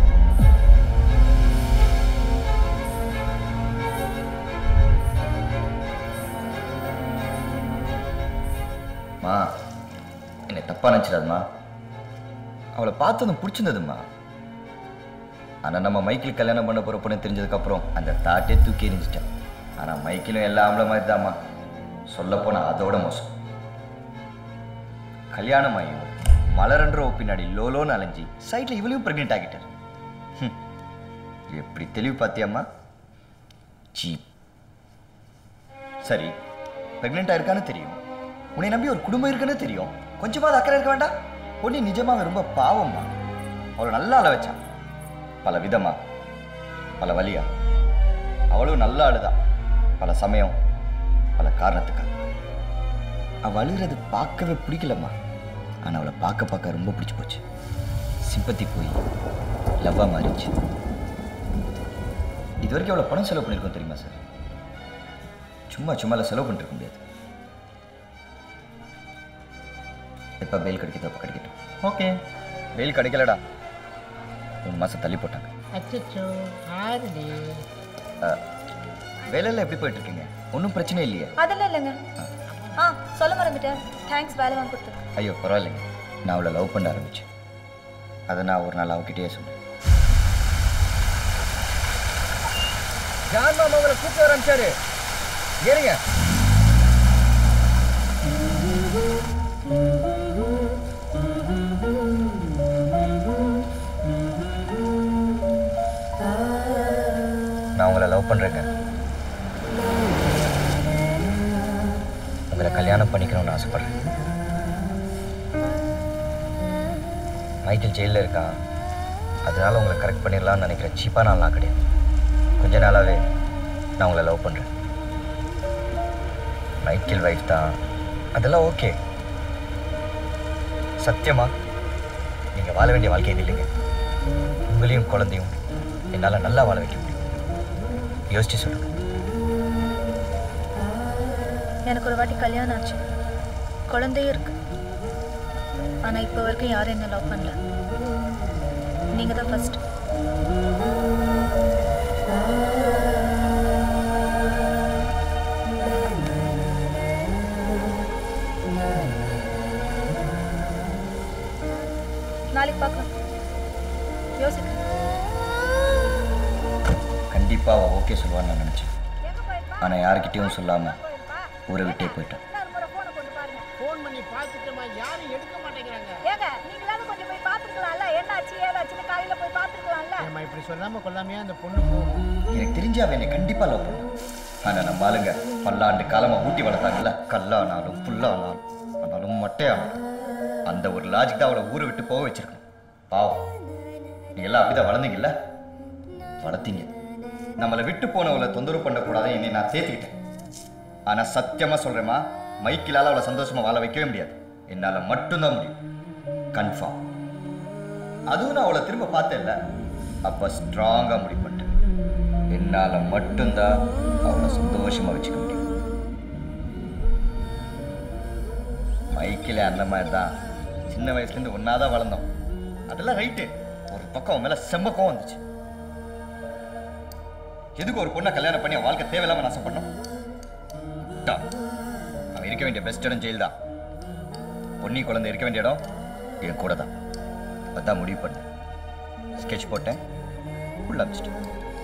மா, என்னை தப்பாக நினச்சிடாதுமா. அவளை பார்த்ததும் பிடிச்சிருந்ததும்மா. ஆனால் நம்ம மைக்கில் கல்யாணம் பண்ண போகிற பொண்ணு தெரிஞ்சதுக்கப்புறம் அந்த தாட்டே தூக்கி எறிஞ்சிட்டேன். ஆனால் மைக்கிலும் எல்லா ஆம்பளை மாதிரி தாம்மா. சொல்லப்போனால் அதோட மோசம். கல்யாணம் ஆகியும் மலரன்ற பின்னாடி லோலோன்னு அலைஞ்சி சைட்டில் இவளையும் ப்ரெக்னென்ட் ஆகிட்டார். எப்படி தெளிவு பார்த்தியாம்மா? சீப். சரி, ப்ரெக்னெண்ட்டாக இருக்கான்னு தெரியும், உன்னை நம்பி ஒரு குடும்பம் இருக்குன்னு தெரியும், கொஞ்சமாவது அக்கறை இருக்க வேண்டாம்? பொண்ணு நிஜமாக ரொம்ப பாவம்மா. அவளை நல்லா அழ வச்சான், பல விதமா, பல வழியா. அவளும் நல்லா அழுதா, பல சமயம், பல காரணத்துக்காக. அவள் அழுகிறது பார்க்கவே பிடிக்கலம்மா. ஆனால் அவளை பார்க்க பார்க்க ரொம்ப பிடிச்சி போச்சு. சிம்பத்தி போய் லவ்வா மாறிச்சு. இது வரைக்கும் அவ்வளோ பணம் செலவு பண்ணியிருக்கோம் தெரியுமா சார்? சும்மா சும்மால செலவு பண்ணிருக்க முடியாது. எப்போ பெயில் கிடைக்குதோ அப்போ கிடைக்கட்டும். ஓகே, பெயில் கிடைக்கலடா, மூணு மாதம் தள்ளி போட்டாங்க. அச்சோ, ஆறுடி. வேலையெல்லாம் எப்படி போயிட்டு இருக்கீங்க? ஒன்றும் பிரச்சனை இல்லையே? அதெல்லாம் இல்லைங்க. ஆ, சொல்ல மறந்துட்டேன். தேங்க்ஸ், வேலை வாங்கி கொடுத்து. ஐயோ பரவாயில்லைங்க, நான் அவளை லவ் பண்ண ஆரம்பித்தேன். அதை நான் ஒரு நாள் அவகிட்டே சொன்னேன். ஜான் மாமா உங்களை கூப்பிட்டு ஆரம்பிச்சாரு. ஏறுங்க. நான் உங்களை லவ் பண்ணுறேங்க. உங்களை கல்யாணம் பண்ணிக்கணும்னு ஆசைப்படுறேன். மைக்கேல் ஜெயிலில் இருக்கான், அதனால உங்களை கரெக்ட் பண்ணிடலாம்னு நினைக்கிற சீப்பான ஆள்லாம் கிடையாது. கொஞ்ச நாளாகவே நான் உங்களை லவ் பண்ணுறேன். மைக்கேல் வைஃப் தான், அதெல்லாம் ஓகே. சத்தியமா நீங்கள் வாழ வேண்டிய வாழ்க்கை இது இல்லைங்க. உங்களையும் குழந்தையும் என்னால் நல்லா வாழ வைக்க முடியும். யோசிச்சு சொல்லுங்க. எனக்கு ஒரு வாட்டி கல்யாணம் ஆச்சு, குழந்தையும் இருக்கு. ஆனால் இப்போ வரைக்கும் யாரும் என்ன லவ் பண்ணல. நீங்கள் தான் ஃபர்ஸ்ட். நாளைக்கு பார்க்கலாம். யோசிக்கிறேன். கண்டிப்பாக அவள் ஓகே சொல்லுவான்னு நான் நினச்சேன். ஆனால் யாருக்கிட்டையும் சொல்லாமல் ஊரை விட்டே போயிட்டான். ஃபோன் பண்ணி பார்த்துட்டோமா, யாரும் எடுக்க மாட்டேங்கிறாங்க. ஏங்க, நீங்களாவது கொஞ்சம் போய் பார்த்துருக்கலாம்ல, என்னாச்சு ஏதாச்சுன்னு காலையில் போய் பார்த்துருக்கலாம்ல. ஏம்மா இப்படி சொல்லாமல் கொள்ளாமையா அந்த பொண்ணு போகும்? எனக்கு தெரிஞ்சு அவன் என்னை கண்டிப்பாக லவ் பண்ணுவான். ஆனால் நம்ம ஆளுங்க பல்லாண்டு காலமாக ஊட்டி வளர்த்தாங்கல்ல, கல்லானாலும் புல்லானாலும் ஆனாலும் மட்டையானாலும் அந்த ஒரு லாஜிக் தான் அவளை ஊரை விட்டு போக வச்சிருக்கணும். பாவம், நீ எல்லாம் அப்படிதான் வளர்ந்தீங்கல்ல, வளர்த்தீங்க. நம்மளை விட்டு போனவளை தொந்தரவு பண்ணக்கூடாது என்னை நான் சேர்த்துக்கிட்டேன். ஆனால் சத்தியமாக சொல்கிறேம்மா, மைக்கிலால் அவளை சந்தோஷமாக வாழ வைக்கவே முடியாது. என்னால் மட்டும்தான் முடியும், கன்ஃபார்ம். அதுவும் நான் அவளை திரும்ப பார்த்தேன்ல, அப்போ ஸ்ட்ராங்காக முடிவு பண்ணிட்டேன். என்னால் மட்டும்தான் அவளை சந்தோஷமாக வச்சுக்க முடியும். மைக்கில் அந்த மாதிரி தான் சின்ன வயசுலேருந்து ஒன்றா தான் வளர்ந்தோம். அதெல்லாம் ரைட்டு. ஒரு பக்கம் அவன் மேலே செம்ம கோவம் வந்துச்சு. எதுக்கு ஒரு பொண்ணை கல்யாணம் பண்ணி அவன் வாழ்க்கை தேவையில்லாமல் நாசம் பண்ணோம்? அவன் இருக்க வேண்டிய பெஸ்ட் இடம் ஜெயில் தான். பொண்ணி குழந்தை இருக்க வேண்டிய இடம் என் கூட தான். அதான் முடிவு பண்ணேன். ஸ்கெட்ச் போட்டேன், உள்ள அமைச்சிட்டேன்.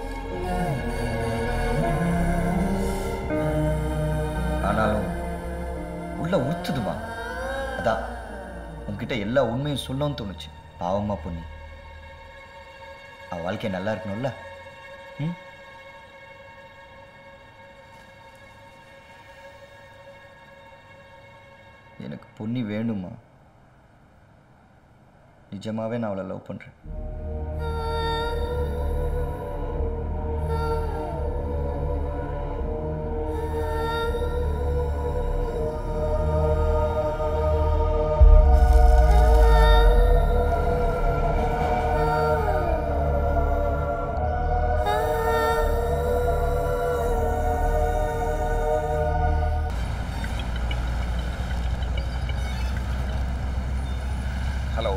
ஆனாலும் உள்ள உறுத்துதுமா. அதான் உன்கிட்ட எல்லா உண்மையும் சொல்லணும்னு தோணுச்சு. பாவமா பொண்ணு, அவள் வாழ்க்கை நல்லா இருக்கணும்ல. ம் எனக்கு பொன்னி வேணுமா? நிஜமாவே நான் அவளை லவ் பண்ணுறேன். ஹலோ,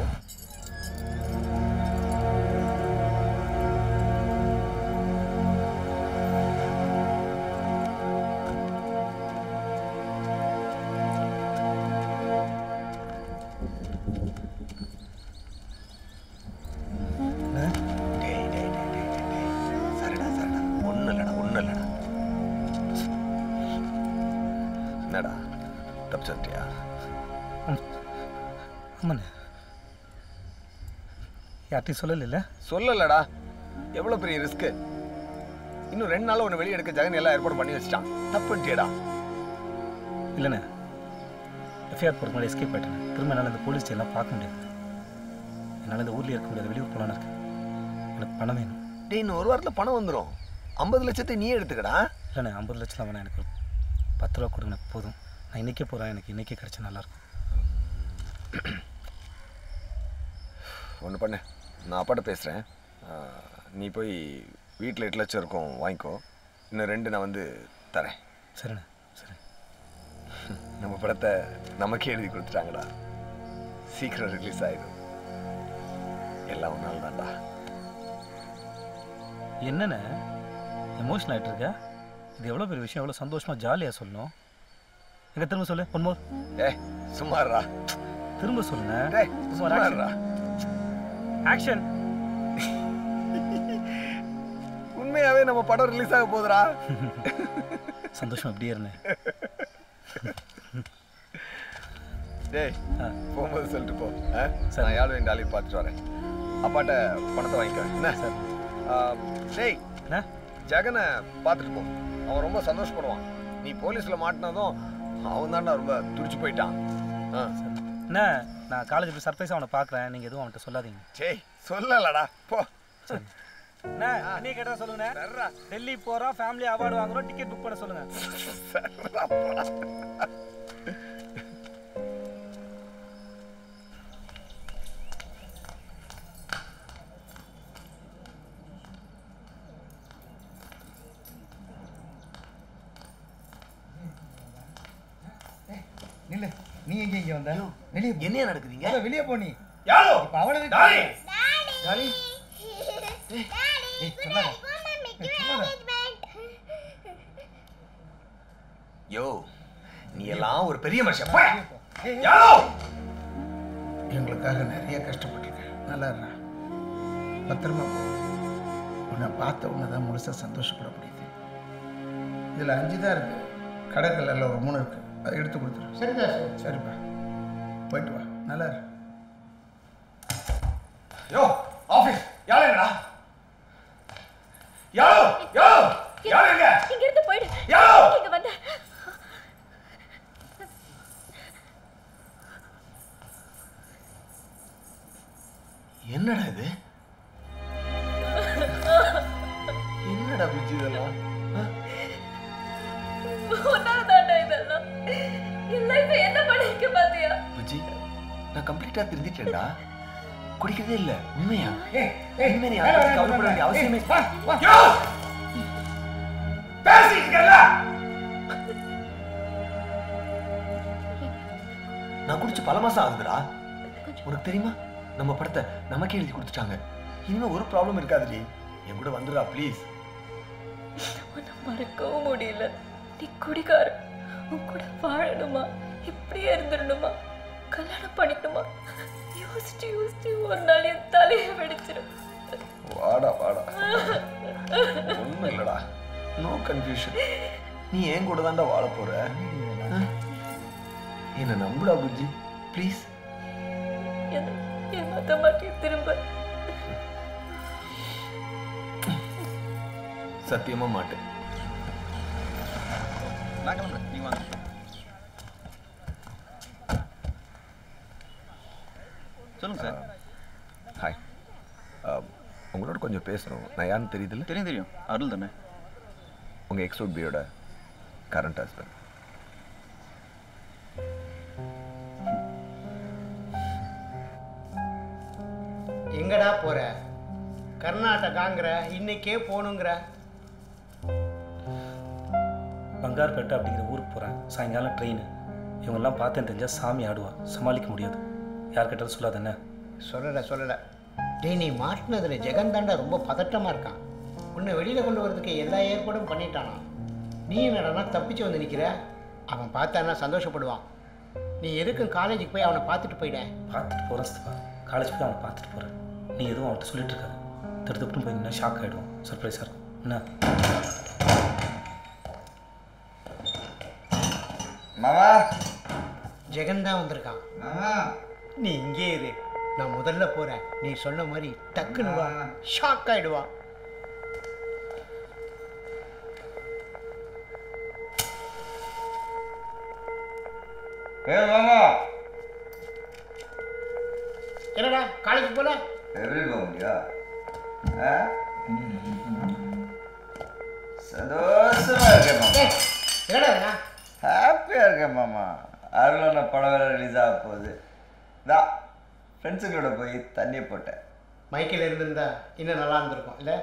சரிடா சரிடா, ஒன்றும் இல்லைடா ஒன்றும் இல்லைடா. என்னடா தப்பு சொல்லிட்டியா? ஆமாண்ணே, யார்ட்டையும் சொல்லல. சொல்லலடா, எவ்வளோ பெரிய ரிஸ்க்கு. இன்னும் ரெண்டு நாள் உன்னை வெளியே எடுக்க ஜெகன் எல்லாம் ஏற்பாடு பண்ணி வச்சிட்டான். தப்புட்டியடா. இல்லைண்ணே, எஃப்ஐஆர் போகிற மாதிரி எஸ்கேப் ஆகிட்டேன். திரும்ப என்னால் இந்த போலீஸ் எல்லாம் பார்க்க முடியாது. என்னால் இந்த ஊர்லேயே இருக்க முடியாது, வெளியூர் போகலான்னு இருக்கேன். எனக்கு பணம் வேணும். டேய், இன்னும் ஒரு வாரத்தில் பணம் வந்துடும். ஐம்பது லட்சத்தை நீயே எடுத்துக்கடா. இல்லைண்ணே, ஐம்பது லட்சம்லாம் வேணாம், எனக்கு ஒரு பத்து ரூபா கொடுங்க போதும். நான் இன்றைக்கே போகிறேன், எனக்கு இன்றைக்கே கிடச்சா நல்லாயிருக்கும். ஒன்று பண்ணு, நான் அப்பாட்ட பேசுகிறேன். நீ போய் வீட்டில் எட்டு லட்சம் இருக்கும், வாங்கிக்கோ. இன்னும் ரெண்டு நான் வந்து தரேன். சரிண்ணே, சரி. நம்ம படத்தை நமக்கே எழுதி கொடுத்துட்டாங்கடா. சீக்கிரம் ரிலீஸ் ஆகிடும். எல்லாம் ஒரு நாள் தான்டா. என்னண்ணே எமோஷன் ஆகிட்டு இருக்க? இது எவ்வளோ பெரிய விஷயம், எவ்வளோ சந்தோஷமாக ஜாலியாக சொல்லணும். எங்கே திரும்ப சொல்லு, ஒன் மோர். ஏ சும்மாறா, திரும்ப சொல்லுங்க. சும்மாறா. ஆக்ஷன். உண்மையாவே நம்ம படம் ரிலீஸ் ஆக போகுதுடா. சந்தோஷம் அப்படியே இருந்தேன். டேய், போகும்போது சொல்லிட்டு போ. நான் யாரும் என் டாலியை பார்த்துட்டு வரேன். அப்பாட்ட பணத்தை வாங்கிக்கிறேன். என்ன சார்? டேய், என்ன ஜெகனை பார்த்துட்டு போ. அவன் ரொம்ப சந்தோஷப்படுவான். நீ போலீஸில் மாட்டினதும் அவன் தான்டா ரொம்ப துடிச்சு போயிட்டான். ஆ என்ன, நான் காலேஜ் போய் சர்ப்ரைஸாக அவனை பார்க்குறேன். நீங்கள் எதுவும் அவன்கிட்ட சொல்லாதீங்க. சரி, சொல்லலடா, போ. என்ன நீ கேட்டால் சொல்லுங்க. டெல்லி போகிறோம், ஃபேமிலி அவார்டு வாங்குறோம், டிக்கெட் புக் பண்ண சொல்லுங்க. நில்லு, நீ எங்க இங்க வந்த? வெளியே என்ன நடக்குதுங்க? வெளியே போ. நீ யாரோ இப்ப அவளை டாலி டாலி ஏய் சொல்லாத. யோ, நீ எல்லாம் ஒரு பெரிய மனுஷன். போய் யாரோ எங்களுக்காக நிறைய கஷ்டப்பட்டிருக்கேன். நல்லா இருக்கா? பத்திரமா போ. உன்னை பார்த்த உன்னை தான் முழுசாக சந்தோஷப்பட முடியுது. இதில் அஞ்சு தான் இருக்கு. கடைக்கல்ல ஒரு மூணு இருக்கு, அதை எடுத்து கொடுத்துரு. சரிதா? சரிப்பா, போயிட்டு வா. நல்லா இரு. யோ ஆபீஸ் யாரேடா? யாரோ யாரோ யாரேங்க? இங்க இருந்து போய்டு. யாரோ இங்க வந்த. என்னடா இது? என்னடா புஜி இதெல்லாம்? ஒன்னாதாண்டா இதெல்லாம். என் லைஃப் என்ன பண்ணிருக்க பாத்தியா? புஜி, நான் கம்ப்ளீட்டா திருந்திட்டேன்டா. குடிக்கிறதே இல்ல. உண்மையா? இனிமே நீ அதை பத்தி கவலைப்பட வேண்டிய அவசியமே. பேசிட்டீங்கல்ல? நான் குடிச்சு பல மாசம் ஆகுதுடா. உனக்கு தெரியுமா, நம்ம படத்தை நமக்கே எழுதி கொடுத்துட்டாங்க. இனிமே ஒரு ப்ராப்ளம் இருக்காதுடி. என் கூட வந்துடுறா ப்ளீஸ். உன்னை மறக்கவும் முடியல. நீ குடிக்கார, உன் கூட வாழணுமா, இப்படியே இருந்துடணுமா, கல்யாணம் பண்ணிக்கணுமா, யோசிச்சு யோசிச்சு ஒரு நாள் என் தலையை வெடிச்சிடும். வாடா வாடா, ஒன்றும் இல்லடா. No confusion. நீ ஏன் கூட தாண்டா வாழ போற. என்ன நம்புடா புஜி ப்ளீஸ். ஏமாத்த மாட்டேன் திரும்ப. சத்தியமா மாட்டேன். நான் கிளம்புறேன், நீ வாங்க. சொல்லுங்க சார். ஹாய். உங்களோட கொஞ்சம் பேசணும். நான் யாருன்னு தெரியுதுல்ல? தெரியும் தெரியும். அருள் தானே? உங்கள் எக்ஸ் உட்பியோட கரண்ட் ஹஸ்பண்ட். எங்கடா போற? கர்நாடகாங்கிற இன்னைக்கே போகணுங்கிற. பங்கார்பேட்டை அப்படிங்கிற ஊருக்கு போகிறேன். சாயங்காலம் ட்ரெயின். இவங்கெல்லாம் பார்த்தேன்னு தெரிஞ்சால் சாமி ஆடுவா. சமாளிக்க முடியாது. யார்கிட்ட சொல்லாதானே? சொல்லலை சொல்லலை. டேய், நீ மாட்டினதில் ஜெகன் தாண்டா ரொம்ப பதட்டமாக இருக்கான். உன்னை வெளியில் கொண்டு வரதுக்கு எல்லா ஏற்பாடும் பண்ணிட்டானா. நீ என்னடா தப்பிச்சு வந்து நிற்கிற? அவன் பார்த்தானா சந்தோஷப்படுவான். நீ எதுக்கும் காலேஜுக்கு போய் அவனை பார்த்துட்டு போயிட. பார்த்துட்டு போகிறேன் சிவா. காலேஜ் போய் அவனை பார்த்துட்டு போகிறேன். நீ எதுவும் அவன்கிட்ட சொல்லிட்டு இருக்காது. தடுத்துட்டு போய் நின்னா ஷாக் ஆகிடுவான். சர்ப்ரைஸாக இருக்கும். என்ன மாமா? ஜெகன் தான் வந்திருக்கான். மாமா நீ இங்கே இரு, நான் முதல்ல போகிறேன். நீ சொன்ன மாதிரி டக்குன்னு வா, ஷாக் ஆகிடுவான். மாமா என்னடா காலேஜுக்கு போல? எப்படி போக முடியா? சந்தோஷமா இருக்கேன் மாமா. என்னடா ஹாப்பியா இருக்கேன் மாமா. அருளான படம் வேற ரிலீஸ் ஆக போகுது. தான் ஃப்ரெண்ட்ஸுங்களோட போய் தண்ணி போட்டேன். மைக்கில் இருந்திருந்தா இன்னும் நல்லா இருந்திருக்கும் இல்லை?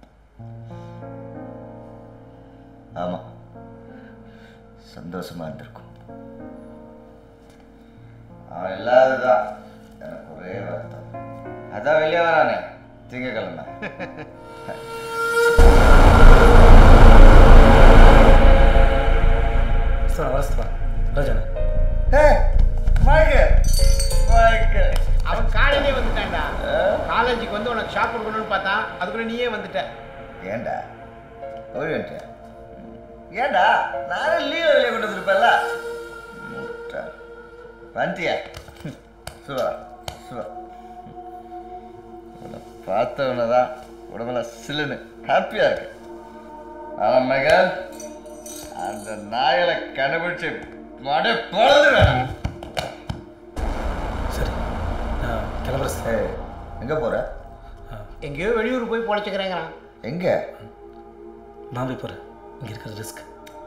ஆமா, சந்தோஷமா இருந்திருக்கும். அவன் இல்லாததான் எனக்கு ஒரே வருத்தம். அதான் வெளியே வரானே திங்கக்கிழமை. அவன் காலையிலே வந்துட்டான்டா. காலேஜுக்கு வந்து உனக்கு ஷாப் கொடுக்கணும்னு பார்த்தான். அதுக்குள்ள நீயே வந்துட்ட. ஏண்டா ஓடி வந்துட்ட? ஏண்டா நானே லீவ் வெளியே கொண்டு வந்துருப்பேன்ல. வந்துட்டியா? சுவா சுவா பார்த்தவன தான் உடம்புல சில்லுன்னு ஹாப்பியாக இருக்கு. ஆனால் மகன் அந்த நாயலை கண்டுபிடிச்சு மடை பொழுது வேணும். சரி, கிளம்புறேன். எங்கே போகிற? எங்கேயோ வெளியூர் போய் பொழைச்சிக்கிறேங்கிறான். எங்கே? நான் போய் போகிறேன். இங்கே இருக்கிற ரிஸ்க்.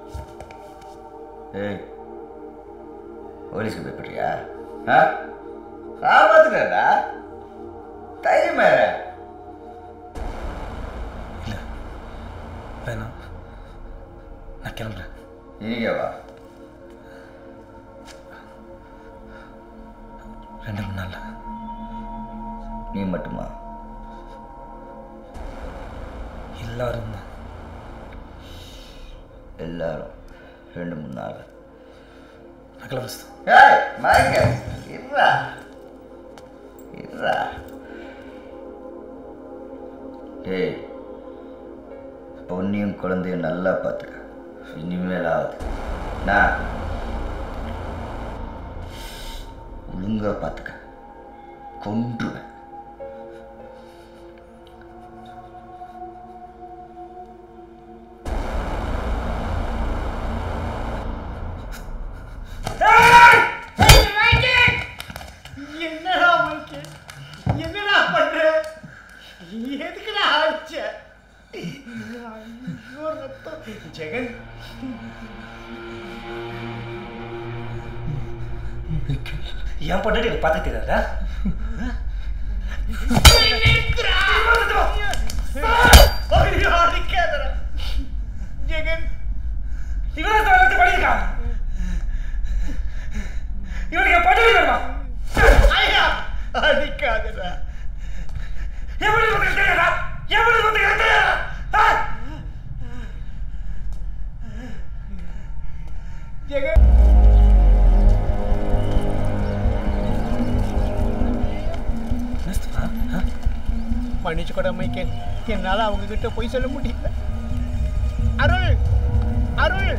ஏய், போலீஸ்க்கு பயப்படுறியா? ஆ நான் பார்த்துக்கிறேன்டா. தைரியமா இரு. இல்லை வேணாம், நான் கிளம்புறேன். இங்கே வா. ரெண்டு மூணு நாள். நீ மட்டுமா? எல்லாரும் தான். எல்லாரும் ரெண்டு மூணு நாள். அகலவஸ்து. ஏய் மைக்கேல், இருடா இருடா. ஏய், பொண்ணையும் குழந்தையும் நல்லா பார்த்துக்க. இனிமேல் ஆகுது நான் ஒழுங்கா பார்த்துக்க. கொன்றுவேன். என்னடா மைக்கேல், என்னடா பண்ற? எதுக்குடா ஆச்ச? ஐயோ ரத்தம். ஜெகன், என் பொண்டாட்டி எனக்கு பார்த்து தெரியாதா? ஜெகன் இவன் பண்ணியிருக்கான். இவனுக்கு என் பொண்டாட்டி வேணுமா? ஐயா அடிக்காதடா. எப்படி வந்து தெரியாதா? எப்படி வந்து தெரியாதா? ஜெகன் மன்னிச்சுக்கூட மைக்கேல், என்னால் அவங்க கிட்ட போய் சொல்ல முடியல. அருள் அருள்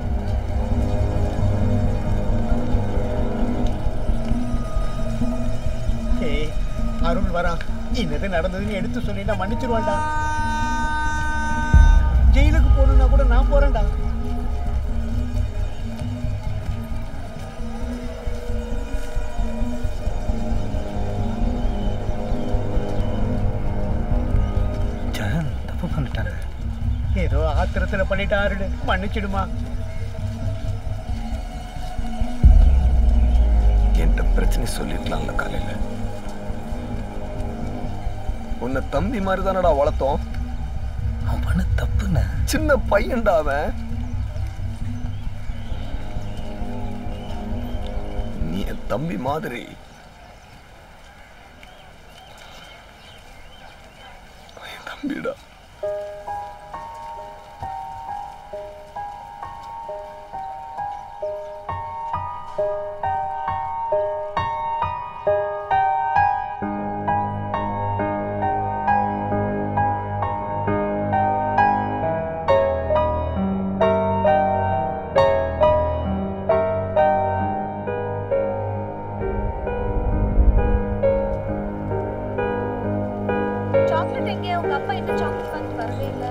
ஏய், அருள் வரான். என்னது நடந்ததுன்னு எடுத்து சொல்லிட்டா மன்னிச்சிருவான்டா. ஜெயிலுக்கு போகணுன்னா கூட நான் போறேன்டா. ஆத்திரத்துல பண்ணிட்டாருன்னு மன்னிச்சிடுமா. என்கிட்ட பிரச்சனை சொல்லிருக்கலாம்ல காலையில. உன்னை தம்பி மாதிரி தானடா வளர்த்தோம். அவன் பண்ண தப்புண்ண. சின்ன பையன்டா அவன். நீ என் தம்பி மாதிரி. என் தம்பிடா. சாக்லேட் எங்க? உங்க அப்பா என்ன சாக்லேட் வாங்கி வரவே இல்லை.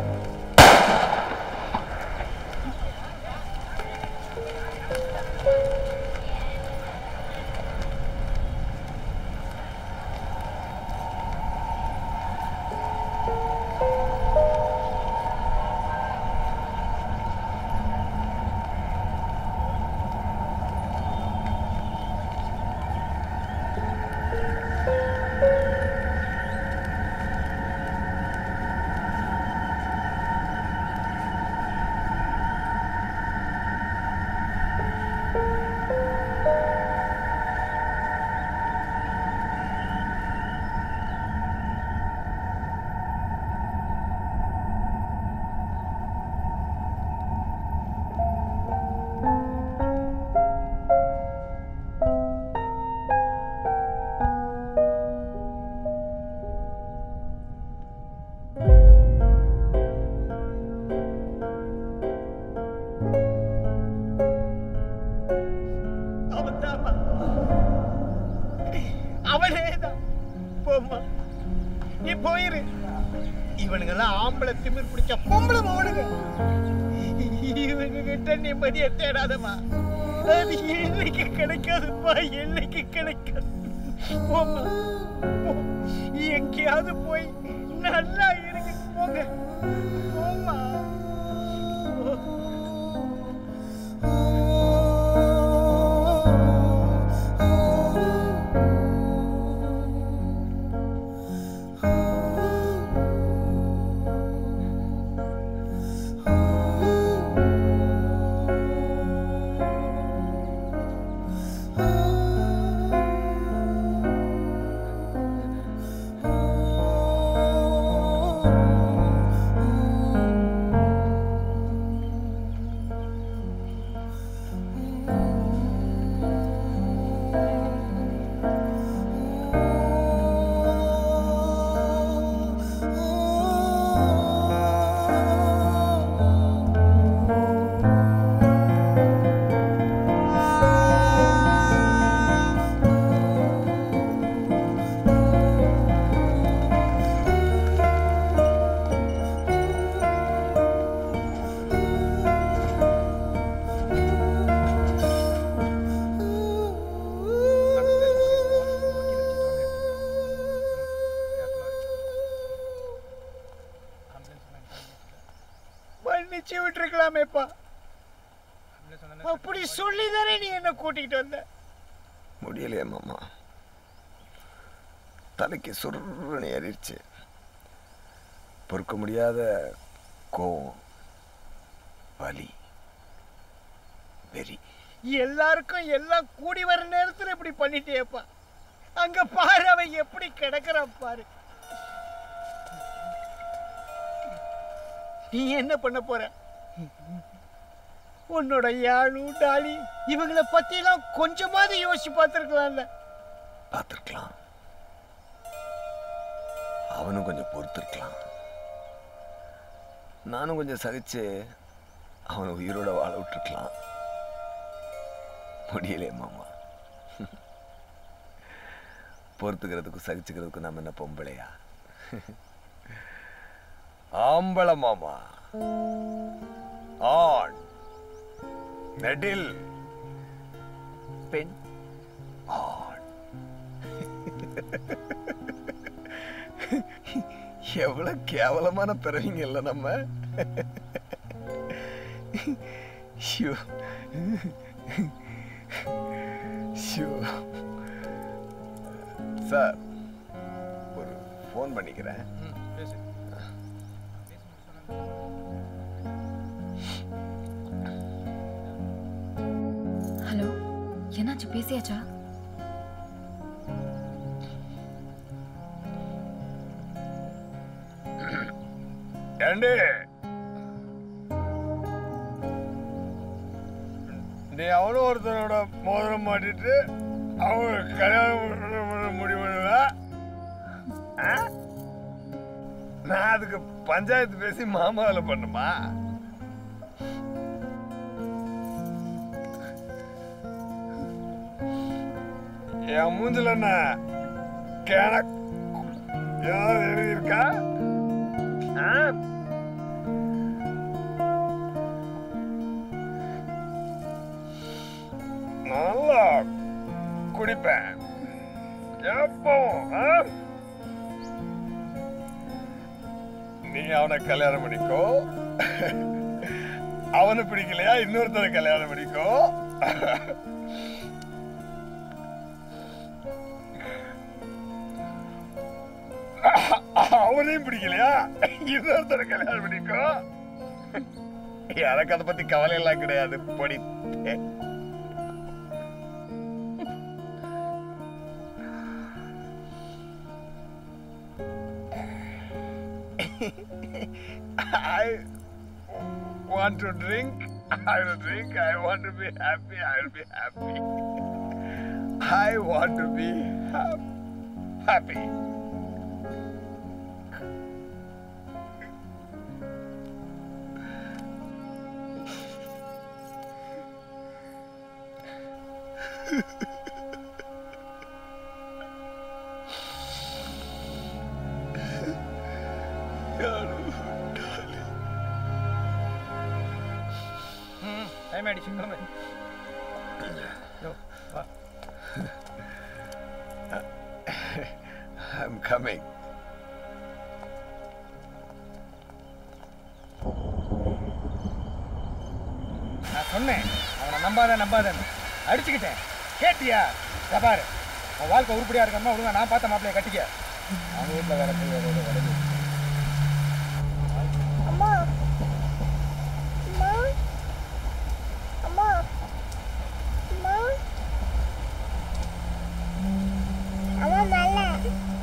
அவனேதான். போம்மா, நீ போயிரு. இவனுங்கெல்லாம் ஆம்பளை திமிர் பிடிச்ச பொம்பளை மவனுங்க. இவங்க கிட்ட நிம்மதியை தேடாதம்மா. அது என்னைக்கு கிடைக்காதுப்பா, என்னைக்கு கிடைக்காது. போம்மா, போ. எங்கேயாவது போய் நல்லா இருங்க. போங்க, போம்மா. மன்னிச்சு விட்டுருக்கலாமேப்பா. அப்படி சொல்லிதானே நீ என்ன கூட்டிகிட்டு வந்த? முடியலையே மாமா. தலைக்கு சுருன்னு ஏறிடுச்சு. பொறுக்க முடியாத கோவம், வலி, வெறி. எல்லாருக்கும் எல்லாம் கூடி வர நேரத்துல இப்படி பண்ணிட்டேப்பா. அங்க பாரு, அவன் எப்படி கிடக்குறான் பாரு. நீ என்ன பண்ண போற? உன்னோட யாழு டாலி இவங்களை பத்தி எல்லாம் கொஞ்சமாவது யோசிச்சு பார்த்திருக்கலாம்ல. பார்த்திருக்கலாம். அவனும் கொஞ்சம் பொறுத்திருக்கலாம். நானும் கொஞ்சம் சகிச்சு அவனை உயிரோட வாழ விட்டுருக்கலாம். முடியலையே மாமா. பொறுத்துக்கிறதுக்கும் சகிச்சுக்கிறதுக்கும் நம்ம என்ன பொம்பளையா? ஆம்பள மாமா. ஆண், நெடில், பெண், ஆண். எவ்வளவு கேவலமான பிறவிங்க இல்ல நம்ம. ஷோ ஷோ சார் ஒரு ஃபோன் பண்ணிக்கிறேன். ஹலோ, என்னாச்சு? பேசியாச்சா? ஏண்டி நீ அவனும் ஒருத்தனோட மோதிரம் மாட்டிட்டு அவனுக்கு கல்யாணம் பண்ண முடிவு நான் அதுக்கு பஞ்சாயத்து பேசி மாமாவில் பண்ணுமா? என் மூஞ்சில என்ன கேன ஏதாவது எழுதியிருக்கா? நல்லா குடிப்பேன் எப்பவும். நீ அவனை கல்யாணம் பண்ணிக்கோ, அவனை பிடிக்கலையா இன்னொருத்தரை கல்யாணம் பண்ணிக்கோ. அவனையும் பிடிக்கலையா இன்னொருத்தரை கல்யாணம் பண்ணிக்கோ. எனக்கு அதை பத்தி கவலை எல்லாம் கிடையாது. படி I want to drink. I will drink. I want to be happy. I will be happy. I want to be ha- happy. Time ஆயிடுச்சு, கிளம்பு. I'm coming. நான் சொன்னேன் அவனை நம்பாத நம்பாதன்னு, அடிச்சுக்கிட்டேன். கேட்டியா? பாரு, உன் வாழ்க்கை உருப்படியா இருக்கணும்னா ஒழுங்கா நான் பார்த்த மாப்பிள்ளைய கட்டிக்க. அவங்க வீட்டில் வேற போய் வேற வளர்ந்து அம்மா அம்மா அம்மா அம்மா அம்மா மேல